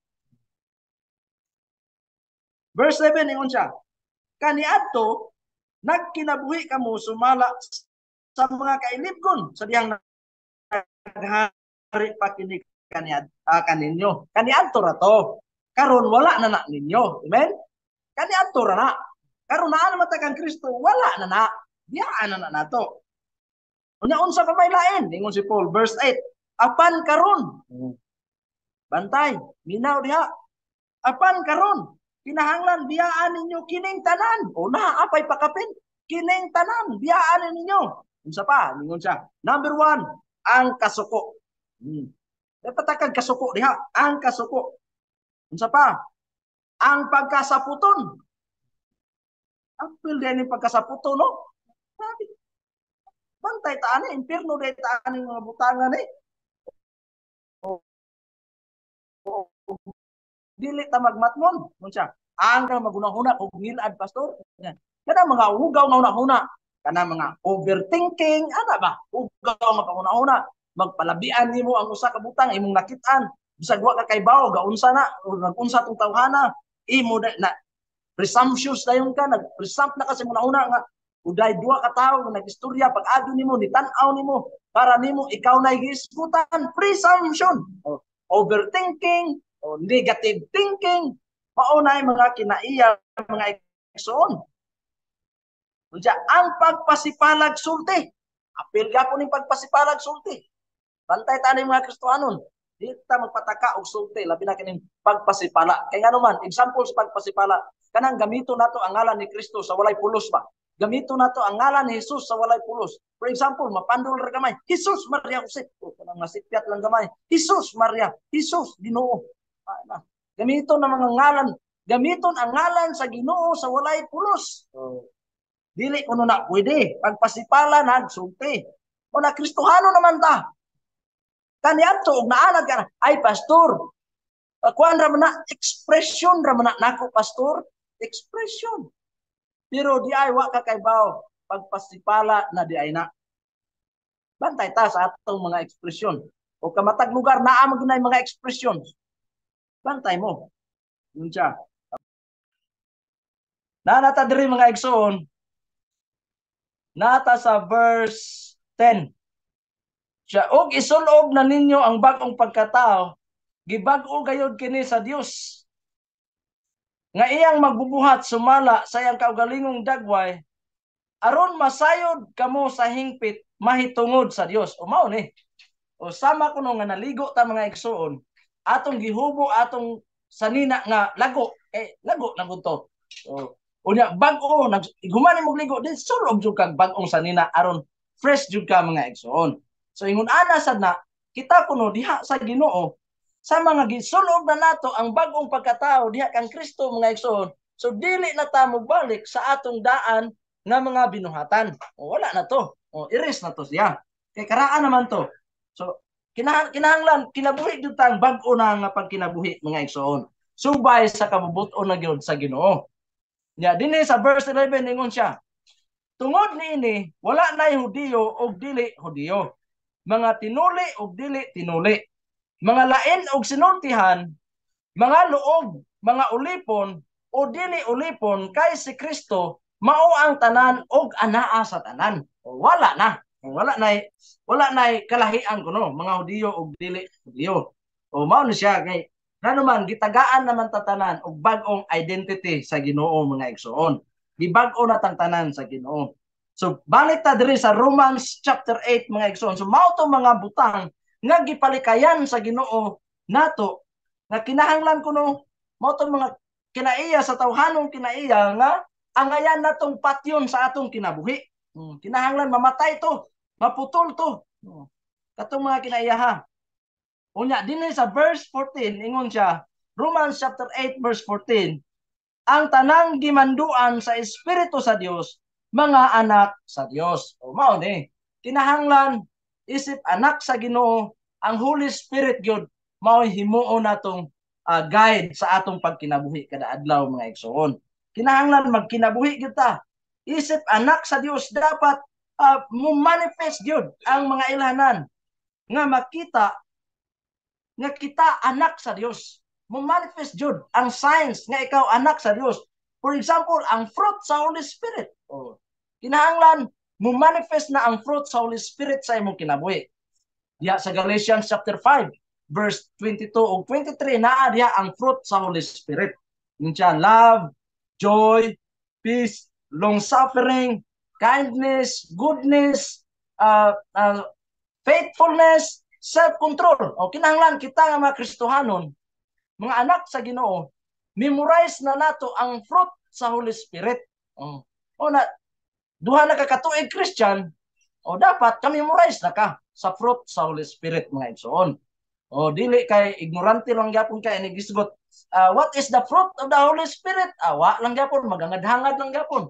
Speaker 1: Verse 7 ingon siya. Kaniadto nagkinabuhi kamo sumala sa mga kailibgon sa diyang naghari pa kini kaninyo. Kaniadto ra to. Karon wala na ninyo. Amen? Kaniadto ra na. Karon naa naman ta kang Kristo, wala na. Diyaan na nato. Unya unsa pa may lain? Ingon si Paul verse 8. Apan karon. Bantay, minaw diha. Apan karon, kinahanglan biyaan ninyo kining tanan. O na apay pakapin. Kining tanan, biyaan ninyo. Unsa pa? Ingon siya. Number 1, ang kasuko. Patakag kasuko diha, ang kasuko. Unsa pa? Ang pagkasaputon. Apil din yung pagkasaputon, no? Bantay taan eh, impierno din taan yung mga butangan eh. Dili ta magmatmon. Unsa? Ang magunahuna og nilad pastor. Kana mga ugaw nga una-una, kana mga overthinking, ana ba? Ugaw nga panguna-una, magpalabian nimo ang usa ka butang imong nakit-an. Bisag wa ka kay bawo gaunsa na, nag-unsa tong tawhana, imo na presumptuous dayon ka, nag-presumpt na kasi una-una nga uday duwa ka tawo nga nagistorya pag-agi nimo nitan-aw nimo para nimo ikaw na giisgutan, presumption. Overthinking, negative thinking, maunay mga kinaiya, mga igsoon. Kaya ang pagpasipalag sulti. Apil ka po ng pagpasipalag sulti. Bantay tayo ng mga Kristohanon. Di ta magpataka og sulti. Labi na kining pagpasipala. Kaya nga naman, example sa pagpasipala, kanang gamito nato ang ngalan ni Kristo sa walay pulos ba? Gamito nato ang ngalan ni Jesus sa walay pulos. For example, mapandol ra gamay. Jesus, Maria, Jose. Kanang masipyat lang gamay. Jesus, Maria. Jesus, Ginoo. Gamiton ang mga ngalan. Gamiton ang ngalan sa Ginoo sa walay pulos. Dili kuno na pwede pagpasipala nagsulti. O na Kristohano naman ta. Kaniadto og naanad ka ay pastor. Kuan ra man na expression ra man nako pastor, expression. Pero di ay wa ka kay bawo pagpasipala na di ay na. Bantay ta sa atong mga ekspresyon. O kamatag lugar naa man gunay mga ekspresyon. Bantay mo. Yun siya. Nanata diri mga igsoon. Nata sa verse 10. Siya, og isulob na ninyo ang bagong pagkatao, gibag-o gayod kini sa Dios. Nga iyang magbubuhat sumala sa iyang kaugalingong dagway, aron masayod kamo sa hingpit mahitungod sa Dios. O mao ni. O sama kuno nga naligo ta mga igsoon, atong gihubo atong sanina nga lago. Lago na to. So, unya bag-o humani mo ligo din sulog jud kag bag-ong sanina aron fresh jud ka mga igsoon. So ingon ana sad na kita kuno diha sa Ginoo sa mga gisulog na nato ang bag-ong pagkatao diha kang Kristo mga igsoon. So dili na ta mogbalik sa atong daan nga mga binuhatan. O wala na to. O erase na to siya. Kay karaan naman to. So kinahanglan kinabuhi jud tang bag-o na nga pagkinabuhi mga igsoon. Subay sa kabubuton na gyud sa Ginoo. Nya dinhi sa verse 11 ingon siya. Tungod niini wala nay Hudiyo og dili Hudiyo. Mga tinuli og dili tinuli. Mga lain og sinultihan, mga luog, mga ulipon o dili ulipon kay si Kristo mao ang tanan og anaa sa tanan. O wala na. Wala nay kalahian kuno mga Hudiyo og dili Hudiyo. O mao ni siya kay naman gitagaan naman tatanan og bag-ong identity sa Ginoo mga igsoon. Gibag-o na tang tanan sa Ginoo. So balik ta diri sa Romans chapter 8 mga igsoon. So mao to mga butang nga gipalikayan sa Ginoo nato nga kinahanglan kuno mao to mga kinaiya sa tawhanong kinaiya nga angayan natong patyon sa atong kinabuhi. Kinahanglan mamatay to, maputol to. Katong mga kinaiya ha. Unya dinhi sa verse 14 ingon siya, Romans chapter 8 verse 14, ang tanang gimanduan sa espiritu sa Dios, mga anak sa Dios. O mao ni, kinahanglan isip anak sa Ginoo, ang Holy Spirit gyud mao himuon natong guide sa atong pagkinabuhi kada adlaw mga igsoon. Kinahanglan magkinabuhi gyud ta. Isip anak sa Dios dapat mo manifest gyud ang mga ilhanan nga makita nga kita anak sa Dios. Mo manifest jud ang signs nga ikaw anak sa Dios. For example, ang fruit sa Holy Spirit. Kinahanglan mo manifest na ang fruit sa Holy Spirit sa imong kinabuhi. Diya sa Galatians chapter 5, verse 22 o 23 naa diha ang fruit sa Holy Spirit. Yun siya, love, joy, peace, long-suffering, kindness, goodness, faithfulness, self-control. O kinahanglan kita nga mga Kristohanon, mga anak sa Ginoo, memorize na nato ang fruit sa Holy Spirit. O na duha na ka katuig Christian, o dapat ka-memorize na ka sa fruit sa Holy Spirit mga igsoon. O dili kay ignorante lang gyapon kay ni gisgot. What is the fruit of the Holy Spirit? Wa lang gyapon, magangad-hangad lang gyapon.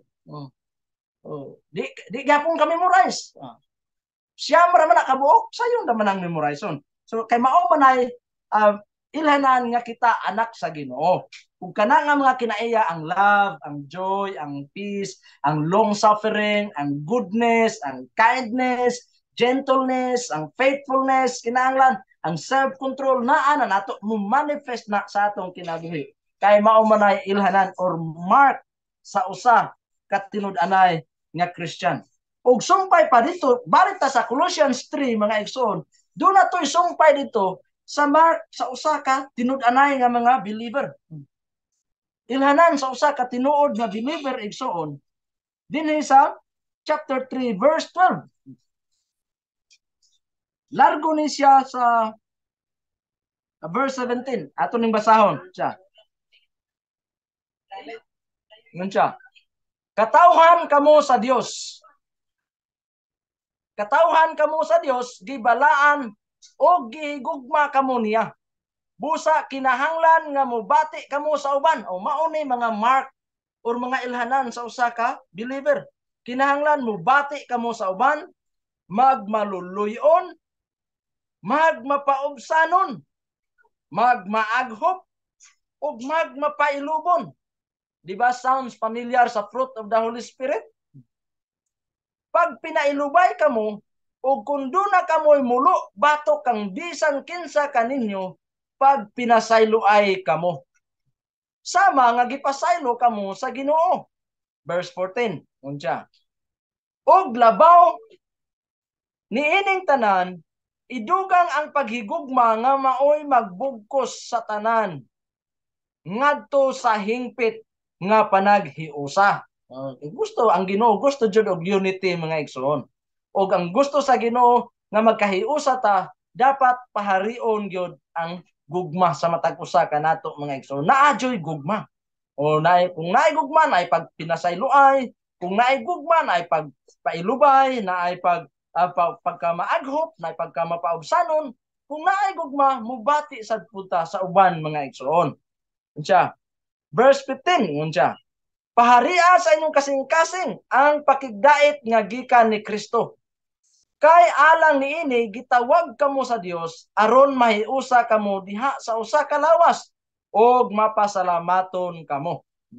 Speaker 1: Di gyapon ka memorize. Siya man nakabuok, sayon naman ang memorization. So kay mao man ay ilhanan nga kita anak sa Ginoo. Kung kana nga mga kinaiya ang love, ang joy, ang peace, ang long suffering, ang goodness, ang kindness, gentleness, ang faithfulness, kinahanglan ang self-control naa na nato mo manifest na sa atong kinabuhi. Kay mao man ay ilhanan or mark sa usa ka tinud-anay nga Christian. Og sumpay pa dito, barita sa Colossians 3 mga igsoon, do na to'y sumpay dito sa mark sa usa ka tinud-anay nga mga believer. Ilhanan sa usa ka tinuod nga believer igsoon dinhi sa chapter 3 verse 12. Largo ni siya sa verse 17. Ato ning basahon siya. Ngun siya. Katawhan kamo sa Dios. Katawhan kamo sa Dios, gibalaan o gihigugma kamo niya. Busa kinahanglan nga mobati kamo sa uban. O mao ni mga mark or mga ilhanan sa usa ka believer. Kinahanglan mobati kamo sa uban, magmaluluyon, magmapaubsanon, magmaaghop, ug magmapailubon. Di ba sounds familiar sa fruit of the Holy Spirit? Pag pinailubay kamo, o kung doon na kamoy mulo, bato kang bisan kinsa kaninyo, pag pinasayloay kamo. Sama nga gipasaylo kamo sa Ginoo. Verse 14. Unsya. Og labaw niining tanan, idugang ang paghigugma nga maoy magbugkos sa tanan ngadto sa hingpit nga panaghiusa. Gusto ang Ginoo, gusto jud og unity mga igsoon. Og ang gusto sa Ginoo nga magkahiusa ta, dapat paharion gyud ang gugma sa matag usa kanato mga igsoon. Naadyoy gugma. O kung naay gugma naay pag pinasayloay, kung naay gugma naay pag pailubay, naay pagkamaaghop, naay pagkamapaubsanon, kung naay gugma mubati sad punta sa uban mga igsoon. Unsya. Verse 15 unsya. Paharia sa inyong kasing-kasing ang pakigdait nga gikan ni Kristo. Kay alang niini gitawag kamo sa Dios aron mahiusa kamo diha sa usa ka lawas og mapasalamaton kamo.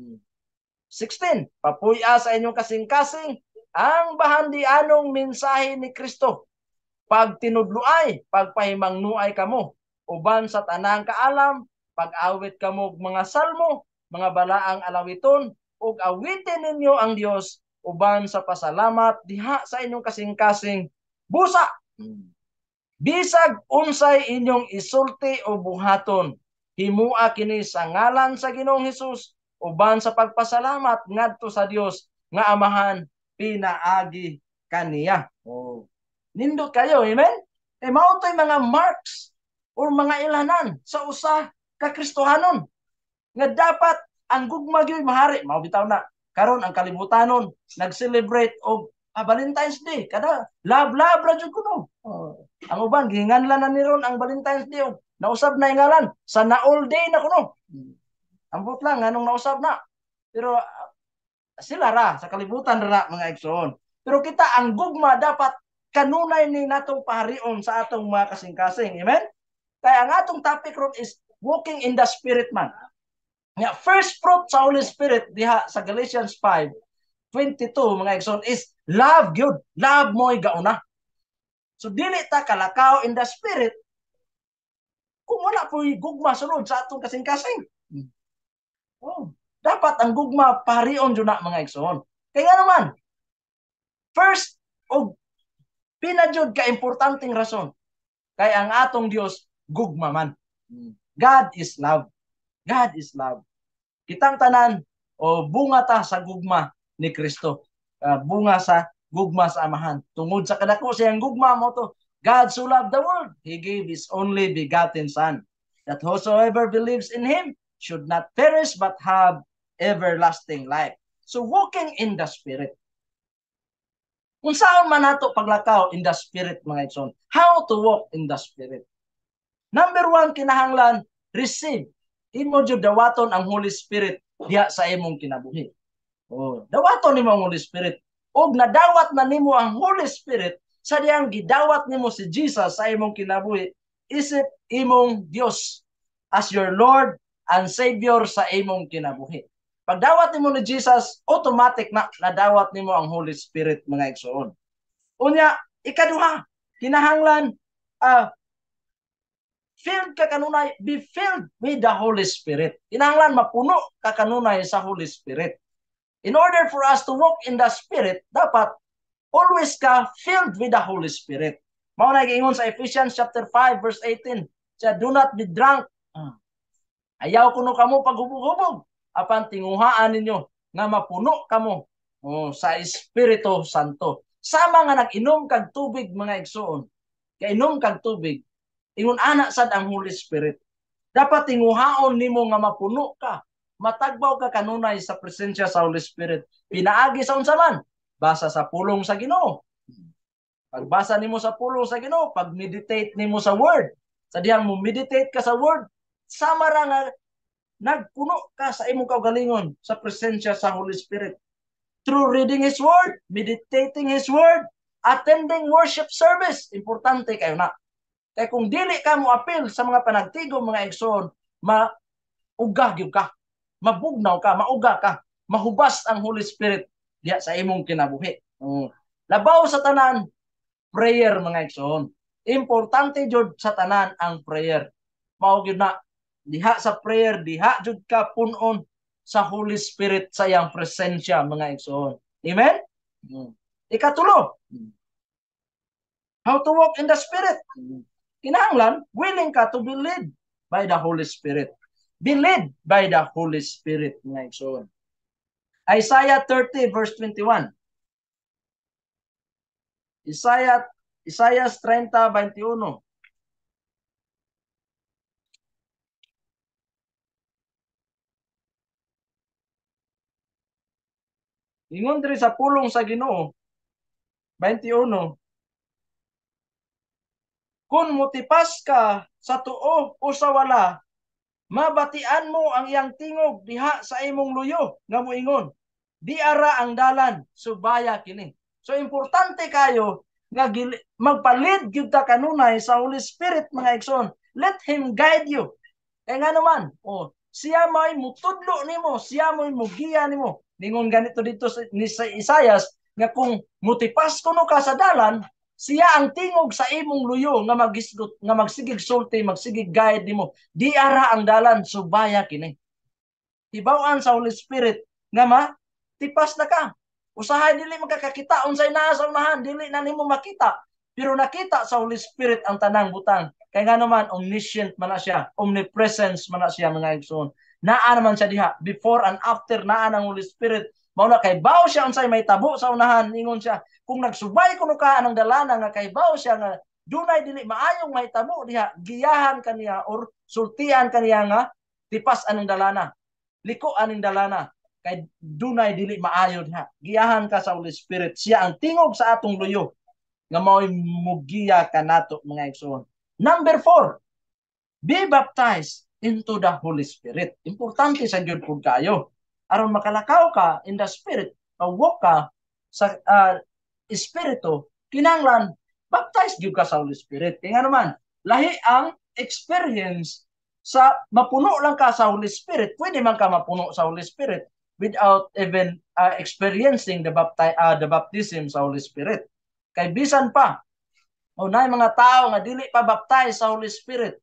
Speaker 1: 16. Papuy-a sa inyong kasing-kasing ang bahandianong mensahe ni Kristo. Pag tinudluay, pagpahimangnuay kamo uban sa tanang kaalam, pag-awit kamo mga salmo, mga balaang alawiton, ug awitin ninyo ang Dios uban sa pasalamat diha sa inyong kasing-kasing busa. Bisag unsay inyong isulti o buhaton, himua kini sa ngalan sa Ginoong Hesus uban sa pagpasalamat ngadto sa Dios nga Amahan pinaagi kaniya. Nindot kayo, amen? Mao toy mga marks or mga ilhanan sa usa ka Kristohanon nga dapat ang gugma gyud mahari. Mao bitaw na karon ang kalibutanon nag-celebrate og Valentine's Day. Kada love ra jud kuno. Ang uban gihinganlan na ni ron ang Valentine's Day. Nausab na ingalan sa all day na kuno. Ambot lang nganong nausab na. Pero sila ra sa kalibutan ra mga igsoon. Pero kita ang gugma dapat kanunay ni natong paharion sa atong mga kasing-kasing. Amen? Kaya ang atong topic ron is walking in the Spirit man. Nga first fruit sa Holy Spirit diha sa Galatians 5:22 mga igsoon is love gyud. Love mo'y gauna. So dili ta kalakaw in the Spirit kung wala po'y gugma sunod sa atong kasing-kasing. Dapat ang gugma paharion jud na mga igsoon. Kaya nga naman, first og pinajud ka importanteng rason kay ang atong Dios gugma man. God is love. God is love. Kitang tanan o bunga ta sa gugma ni Kristo. Bunga sa gugma sa Amahan. Tungod sa kadako siyang gugma mo to, God so loved the world, He gave His only begotten Son, that whosoever believes in Him should not perish but have everlasting life. So walking in the Spirit. Kung saan man nato paglakaw in the Spirit, mga igsoon. How to walk in the Spirit. Number one, kinahanglan, receive. Imo jud dawaton ang Holy Spirit diha sa imong kinabuhi. Dawaton nimo ang Holy Spirit. Og nadawat na nimo ang Holy Spirit sa diyang gidawat nimo si Jesus sa imong kinabuhi, isip imong Dios as your Lord and Savior sa imong kinabuhi. Pagdawat nimo ni Jesus, automatic na nadawat nimo ang Holy Spirit, mga igsoon. Unya, ikaduha, kinahanglan filled ka kanunay, be filled with the Holy Spirit. Kinahanglan mapuno ka kanunay sa Holy Spirit. In order for us to walk in the Spirit, dapat always ka filled with the Holy Spirit. Mao na giingon sa Ephesians chapter 5 verse 18. Siya, do not be drunk. Ayaw kuno kamo paghubog-hubog. Apan tinguhaan ninyo nga mapuno kamo sa Espiritu Santo. Sama nga nag-inom kag tubig, mga igsoon. Kainom kag tubig, ingon ana sad ang Holy Spirit. Dapat tinguhaon nimo nga mapuno ka. Matagbaw ka kanunay sa presensya sa Holy Spirit. Pinaagi sa unsa man? Basa sa pulong sa Ginoo. Pagbasa nimo sa pulong sa Ginoo, pag-meditate nimo sa word. Sa dihang mo meditate ka sa word, sama ra nga nagpuno ka sa imong kaugalingon sa presensya sa Holy Spirit. Through reading His word, meditating His word, attending worship service, importante kayo na. Kaya kung dili ka mo apil sa mga panagtigo, mga igsoon, maugah gyud ka, mabugnaw ka, mauga ka, mahubas ang Holy Spirit diya sa imong kinabuhi. Labaw sa tanan, prayer, mga igsoon. Importante jud sa tanan ang prayer. Mao gyud na diha sa prayer, diha jud ka punon sa Holy Spirit sa iyang presensya, mga igsoon. Amen? Ikatulo, how to walk in the Spirit. Kinahanglan, willing ka to be led by the Holy Spirit. Be led by the Holy Spirit, mga igsoon. Isaiah 30 verse 21. Isaiah 30:21. Ingon diri sa pulong sa Ginoo 21. Kung mutipas ka sa tuo o sa wala, mabatian mo ang iyang tingog diha sa imong luyo nga moingon, di ara ang dalan, subaya kini. So importante kayo nga magpalid gyud ta kanunay sa Holy Spirit, mga igsoon. Let Him guide you. Kaya nga naman, siya may mutudlo nimo, siya may mugiya nimo. Ningon ganito dito sa Isaiah nga kung mutipas kuno ka sa dalan, siya ang tingog sa imong luyo nga magisgot, nga magsigig sulti, magsigig guide nimo. Di ara ang dalan, subaya kini. Tibawan sa Holy Spirit nga tipas na ka. Usahay dili makakakita unsay naa sa unahan, dili na nimo makita. Pero nakita sa Holy Spirit ang tanang butang. Kaya nga naman, omniscient man na siya, omnipresence man na siya, mga igsoon. Naa naman siya diha, before and after naa ng Holy Spirit. Mauna kay bao siya unsay may tabo sa unahan, ningon siya, kung nagsubay kuno ka anang dalana nga kay bao siya nga dunay dili maayong may tabo diha, giyahan kaniya or sultian kaniya nga tipas anong dalana. Liko aning dalana kay dunay dili maayo diha. Giyahan ka sa Holy Spirit. Siya ang tingog sa atong luyo nga mao'y mugiya kanato, mga igsoon. Number 4, be baptized into the Holy Spirit. Importante sa gyud pud kayo. Aron makalakaw ka in the Spirit, walk ka sa Espiritu, kinahanglan baptized gyud ka sa Holy Spirit. Kaya naman, lahi ang experience sa mapuno lang ka sa Holy Spirit. Pwede man ka mapuno sa Holy Spirit without even experiencing the baptism sa Holy Spirit. Kay bisan pa, nay mga tao nga dili pa baptize sa Holy Spirit.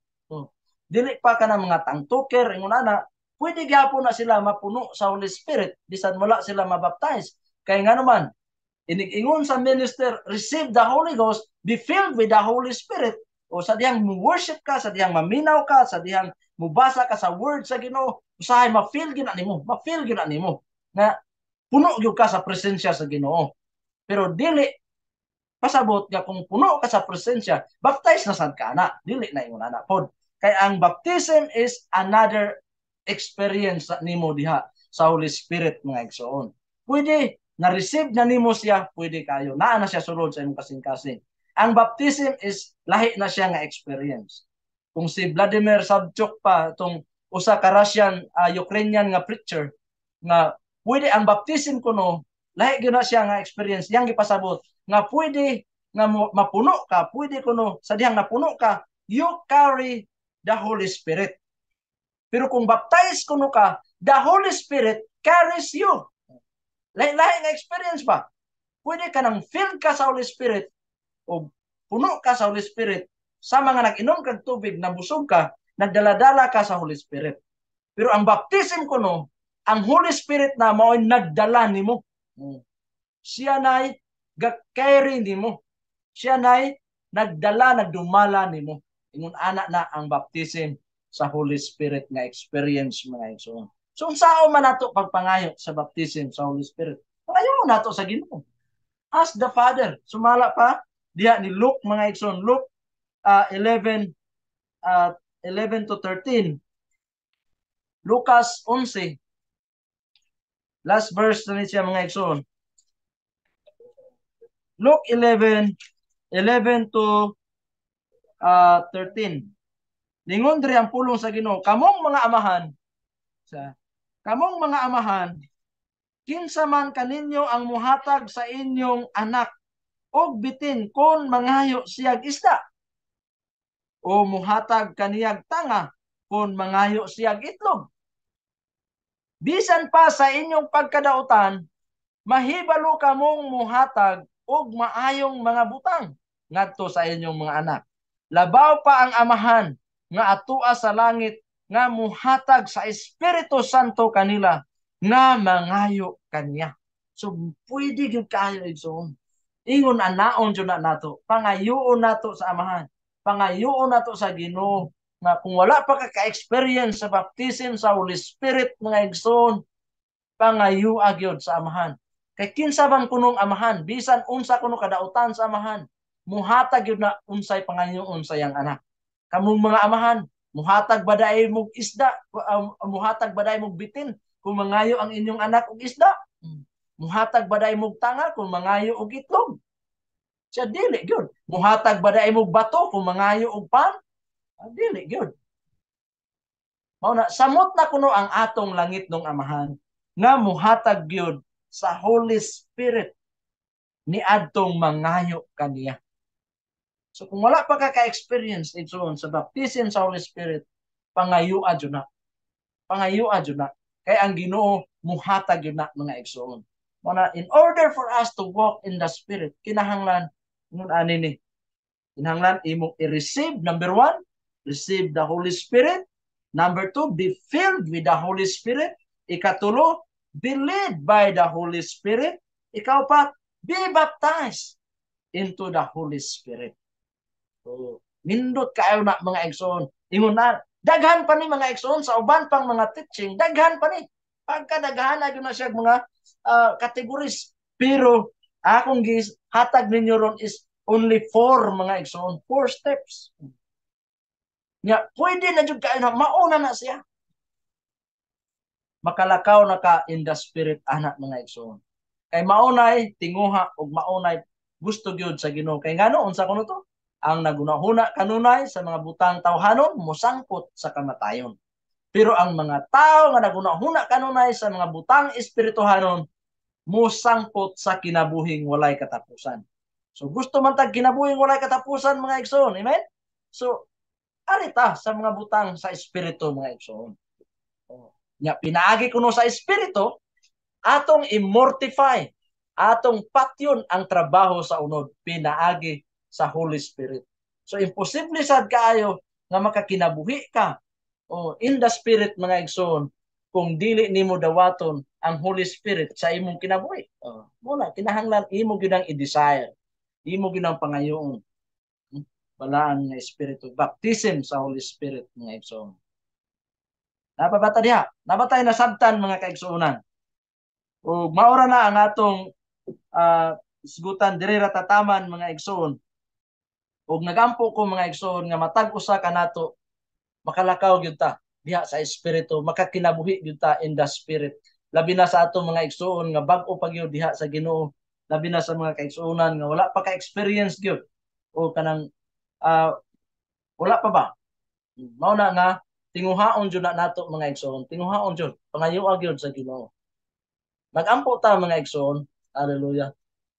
Speaker 1: Dili pa ka na mga tangtuker, ingon ana, pwede gyapon na sila mapuno sa Holy Spirit bisan wala sila mabaptize. Kay nga naman, inig-ingon sa minister, receive the Holy Ghost, be filled with the Holy Spirit. o sa dihang worship ka, sa dihang maminaw ka, sa dihang mubasa ka sa word sa Ginoo, usahay ma-feel gyud nimo, ma-feel gyud nimo na puno gyud ka sa presensya sa Ginoo. Pero dili pasabot nga kung puno ka sa presensya, baptize na sad ka na, dili na ingon ana pod. Kay ang baptism is another experience nimo diha sa Holy Spirit mga igsoon. Pwede na-receive na nimo siya, pwede kayo. Naa na siya sulod sa imong kasing-kasing. Ang baptism is lahi na siya nga experience. Kung si Vladimir Savchuk pa, itong usa ka Russian, Ukrainian nga preacher, nga pwede ang baptism kuno, lahi gyud na siya nga experience, yang gipasabot, nga pwede nga mapuno ka, pwede kuno, sa dihang napuno ka, you carry the Holy Spirit. Pero kung baptize kuno ka, the Holy Spirit carries you. Lahi-lahi nga experience ba? Pwede ka nang filled ka sa Holy Spirit o puno ka sa Holy Spirit sa mga nag-inom kag tubig, nabusog ka, nagdala-dala ka sa Holy Spirit. Pero ang baptism kuno, ang Holy Spirit na mao'y nagdala nimo. Siya na'y ga-carry nimo. Siya na'y nagdala, nagdumala nimo. Ingon ana na ang baptism sa Holy Spirit nga experience mga igsoon. So unsao man nato pagpangayo sa baptism sa Holy Spirit? Pangayo nato sa Ginoo. Ask the Father. Sumala pa diha ni Luke mga igsoon, Luke 11 to 13. Lucas 11. Last verse na siya mga igsoon. Luke 11 to 13. Lingon diri ang pulong sa Ginoo, kamong mga amahan, kinsa man kaninyo ang muhatag sa inyong anak og bitin kon mangayo siyag isda, o muhatag kaniyag tanga kon mangayo siyag itlog. Bisan pa sa inyong pagkadautan, mahibalo kamong muhatag og maayong mga butang ngadto sa inyong mga anak. Labaw pa ang amahan nga atua sa langit nga muhatag sa Espiritu Santo kanila nga mangayo kaniya. So pwede gyud kayo igsoon. Ingon anaon jud na nato, pangayoon nato sa amahan, pangayoon nato sa Ginoo nga kung wala pa ka-experience sa baptism sa Holy Spirit mga igsoon, pangayo gyud sa amahan. Kay kinsa man kunong amahan, bisan unsa kuno kadautan sa amahan, muhatag gyud na unsay pangayoon sa yang anak. Kamong mga amahan, muhatag ba daay mog isda, muhatag ba daay mog bitin kung mangayo ang inyong anak og isda? Muhatag ba daay mog tanga kung mangayo og itlog? Siya dili gyud. Muhatag ba daay mog bato kung mangayo og pan? Dili gyud. Mao na samot na kuno ang atong langit nung amahan nga muhatag gyud sa Holy Spirit ni adtong mangayo kaniya. So kung wala pa ka-experience igsoon sa baptism sa Holy Spirit, pangayua jud na. Pangayua jud na. Kay ang Ginoo muhatag yun na mga igsoon. Muna, in order for us to walk in the Spirit, kinahanglan, ngun ani ni, kinahanglan imong i-receive, number 1, receive the Holy Spirit. Number 2, be filled with the Holy Spirit. Ikatulo, be led by the Holy Spirit. Ikaupat, be baptized into the Holy Spirit. So, nindot kayo na mga igsoon. Ingon na, daghan pa ni mga igsoon sa uban pang mga teaching, daghan pa ni. Pagkadaghan na yun na siya mga categories. Pero akong hatag ninyo ron is only 4 mga igsoon, 4 steps. Nga, pwede na dyan kayo na, mauna na siya. Makalakaw na ka in the Spirit, anak mga igsoon. Kay maunay, tinguha, o maunay, gusto gyud sa Ginoo. Kay ngano, unsa kuno to? Ang nagunahuna kanunay sa mga butang tawhanon, musangkot sa kamatayon. Pero ang mga tao nga nagunahuna kanunay sa mga butang espirituhanon, musangkot sa kinabuhing walay katapusan. So gusto man tag kinabuhing walay katapusan mga igsoon, amen? So arita sa mga butang sa espiritu mga igsoon. Nya pinaagi kuno sa espiritu, atong immortify, atong patyon ang trabaho sa unod, pinaagi sa Holy Spirit. So imposible sad kaayo nga makakinabuhi ka in the Spirit mga igsoon kung dili nimo dawaton ang Holy Spirit sa imong kinabuhi. Muna kinahanglan imo gyud ang i-desire, imo gyud ang pangayoon. balaan nga espiritu, baptism sa Holy Spirit mga igsoon. Napabata diha, nabatay na sabtan mga kaigsuonan. O maura na ang atong isgutan diri ra tataman mga igsoon. Og nagampo ko mga igsoon nga matag usa kanato makalakaw gyud ta diha sa espiritu, makakinabuhi gyud ta in the spirit. Labi na sa atong mga igsoon nga bag-o pa gyud diha sa Ginoo, labi na sa mga kaigsuonan nga wala pa ka experience gyud o kanang wala pa ba. Mao na nga tinguhaon jud na nato mga igsoon, tinguhaon jud pangayuwa gyud sa Ginoo. Nagampo ta mga igsoon. Hallelujah.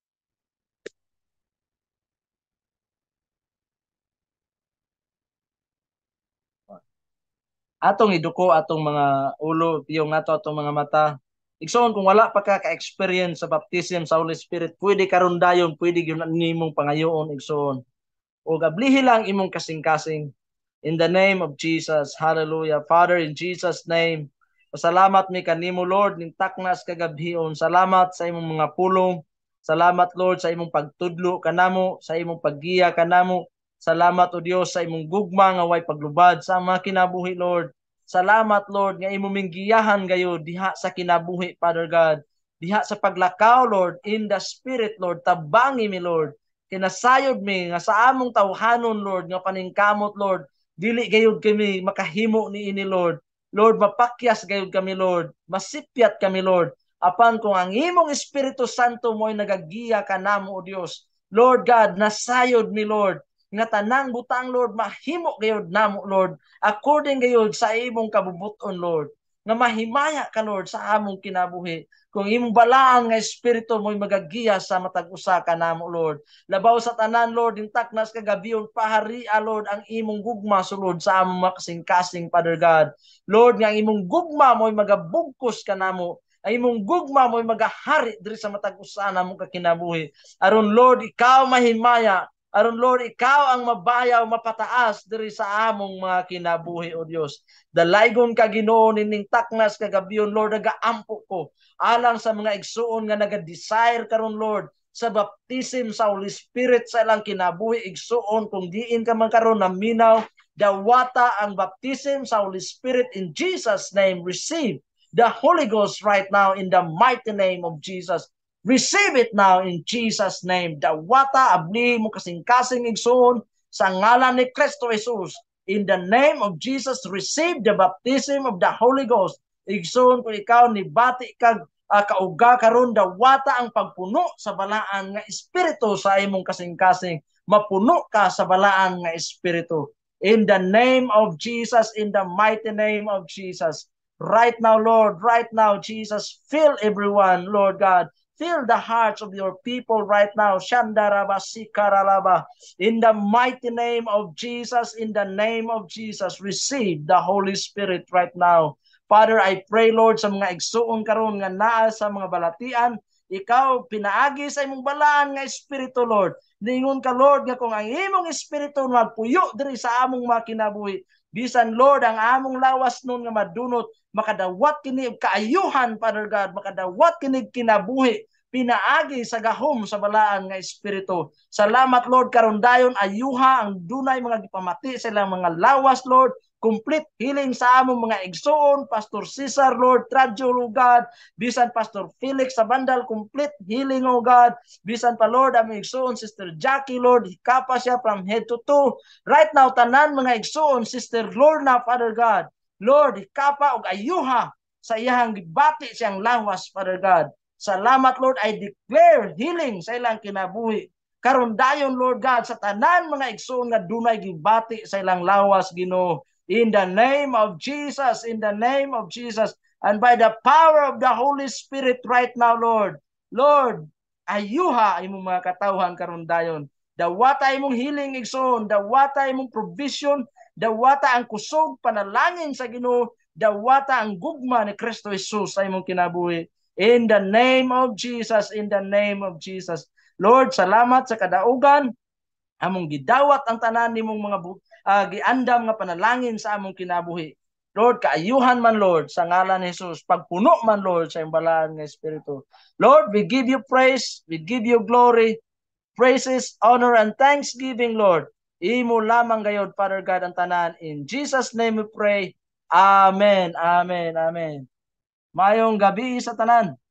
Speaker 1: Atong iduko atong mga ulo, tiyong nato atong mga mata. Igsoon kung wala pa ka ka-experience sa baptism sa Holy Spirit, pwede karon dayon, pwede gyud nimong pangayoon igsoon. O gablihi lang imong kasing-kasing. In the name of Jesus, hallelujah. Father, in Jesus' name, pasalamat mi kanimo Lord, nintaknas kagabhion. Salamat sa imong mga pulong. Salamat Lord sa imong pagtudlo kanamo, sa imong paggiya kanamo. Salamat o Dios sa imong gugma nga way paglubad sa mga kinabuhi Lord. Salamat Lord nga imong minggiyahan gayo diha sa kinabuhi Father God. Diha sa paglakaw Lord in the spirit Lord, tabangi mi Lord. Kinasayod mi nga sa among tawhanon Lord nga paningkamot Lord, dili gayud kami makahimo ni ini Lord. Lord, mapakyas gayud kami Lord, masipyat kami Lord, apan kung ang imong Espiritu Santo mo'y nagagiya kanamo o Dios. Lord God, nasayod mi Lord, nga tanang butang Lord, mahimo gayud namo Lord, according gayud sa imong kabubuton Lord, nga mahimaya ka Lord sa among kinabuhi. Kung imong balaan nga espiritu mo'y magagiya sa matag usa kanamo Lord. Labaw sa tanan Lord, intaknas kagabiyon paharia Lord ang imong gugma sulod sa among makasing-kasing Father God. Lord, nga imong gugma mo'y magabugkos kanamo. Ang imong gugma mo'y magahari diri sa matag usa namong kakinabuhi. Aron Lord, ikaw mahimaya. Aron Lord, ikaw ang mabayaw, mapataas diri sa among mga kinabuhi o Dios. Dalaygon ka Ginoo nining taknas kagabiyon Lord, nagaampo ko alang sa mga igsuon nga naga-desire karon Lord sa baptism sa Holy Spirit sa ilang kinabuhi igsuon kung diin ka man karon naminaw dawata ang baptism sa Holy Spirit in Jesus name. Receive the Holy Ghost right now in the mighty name of Jesus. Receive it now in Jesus name. Dawata abli mo kasing-kasing igsuon sa ngalan ni Kristo Jesus. In the name of Jesus, receive the baptism of the Holy Ghost. Igsoon ko ikaw ni bati kag kauga karon dawata ang pagpuno sa balaan nga espiritu sa imong kasing-kasing. Mapuno ka sa balaan nga espiritu. In the name of Jesus, in the mighty name of Jesus. Right now, Lord, right now, Jesus, fill everyone, Lord God. Fill the hearts of your people right now. Shandaraba sikaralaba. In the mighty name of Jesus, in the name of Jesus, receive the Holy Spirit right now. Father, I pray, Lord, sa mga igsuon karon nga naa sa mga balatian, ikaw pinaagi sa imong balaan nga espiritu, Lord. Ningon ka, Lord, nga kung ang imong espiritu magpuyo diri sa among mga kinabuhi, bisan, Lord, ang among lawas nun nga madunot, makadawat kini kaayuhan, Father God, makadawat kini kinabuhi, pinaagi sa gahom sa balaan nga espiritu. Salamat Lord karon dayon ayuha ang dunay mga gipamati sa ilang mga lawas Lord. Complete healing sa among mga igsoon, Pastor Cesar, Lord, Tradyo, oh God, bisan Pastor Felix sa bandal, complete healing, oh God, bisan pa, Lord, among igsoon, Sister Jackie, Lord, hikapa siya from head to toe. Right now, tanan mga igsoon, Sister Lorna, Father God, Lord, hikapa og ayuha sa iyang gibati siyang lawas, Father God. Salamat, Lord, I declare healing sa ilang kinabuhi. Karon dayon, Lord God, sa tanan mga igsoon nga dunay gibati sa ilang lawas, Ginoo. In the name of Jesus, in the name of Jesus, and by the power of the Holy Spirit right now, Lord, Lord, ayuha imong mga katawhan karon dayon. Dawata imong healing igsoon, dawata imong provision, dawata ang kusog panalangin sa Ginoo, dawata ang gugma ni Kristo Jesus sa imong kinabuhi. In the name of Jesus, in the name of Jesus. Lord, salamat sa kadaugan, among gidawat ang tanan nimong mga giandam nga panalangin sa among kinabuhi. Lord, kaayuhan man Lord sa ngalan ni Jesus, pagpuno man Lord sa imbalaan nga espiritu. Lord, we give you praise, we give you glory, praises, honor, and thanksgiving, Lord. Imo lamang gayod, Father God, ang tanan. In Jesus' name we pray. Amen, amen, amen. Mayong gabi sa tanan.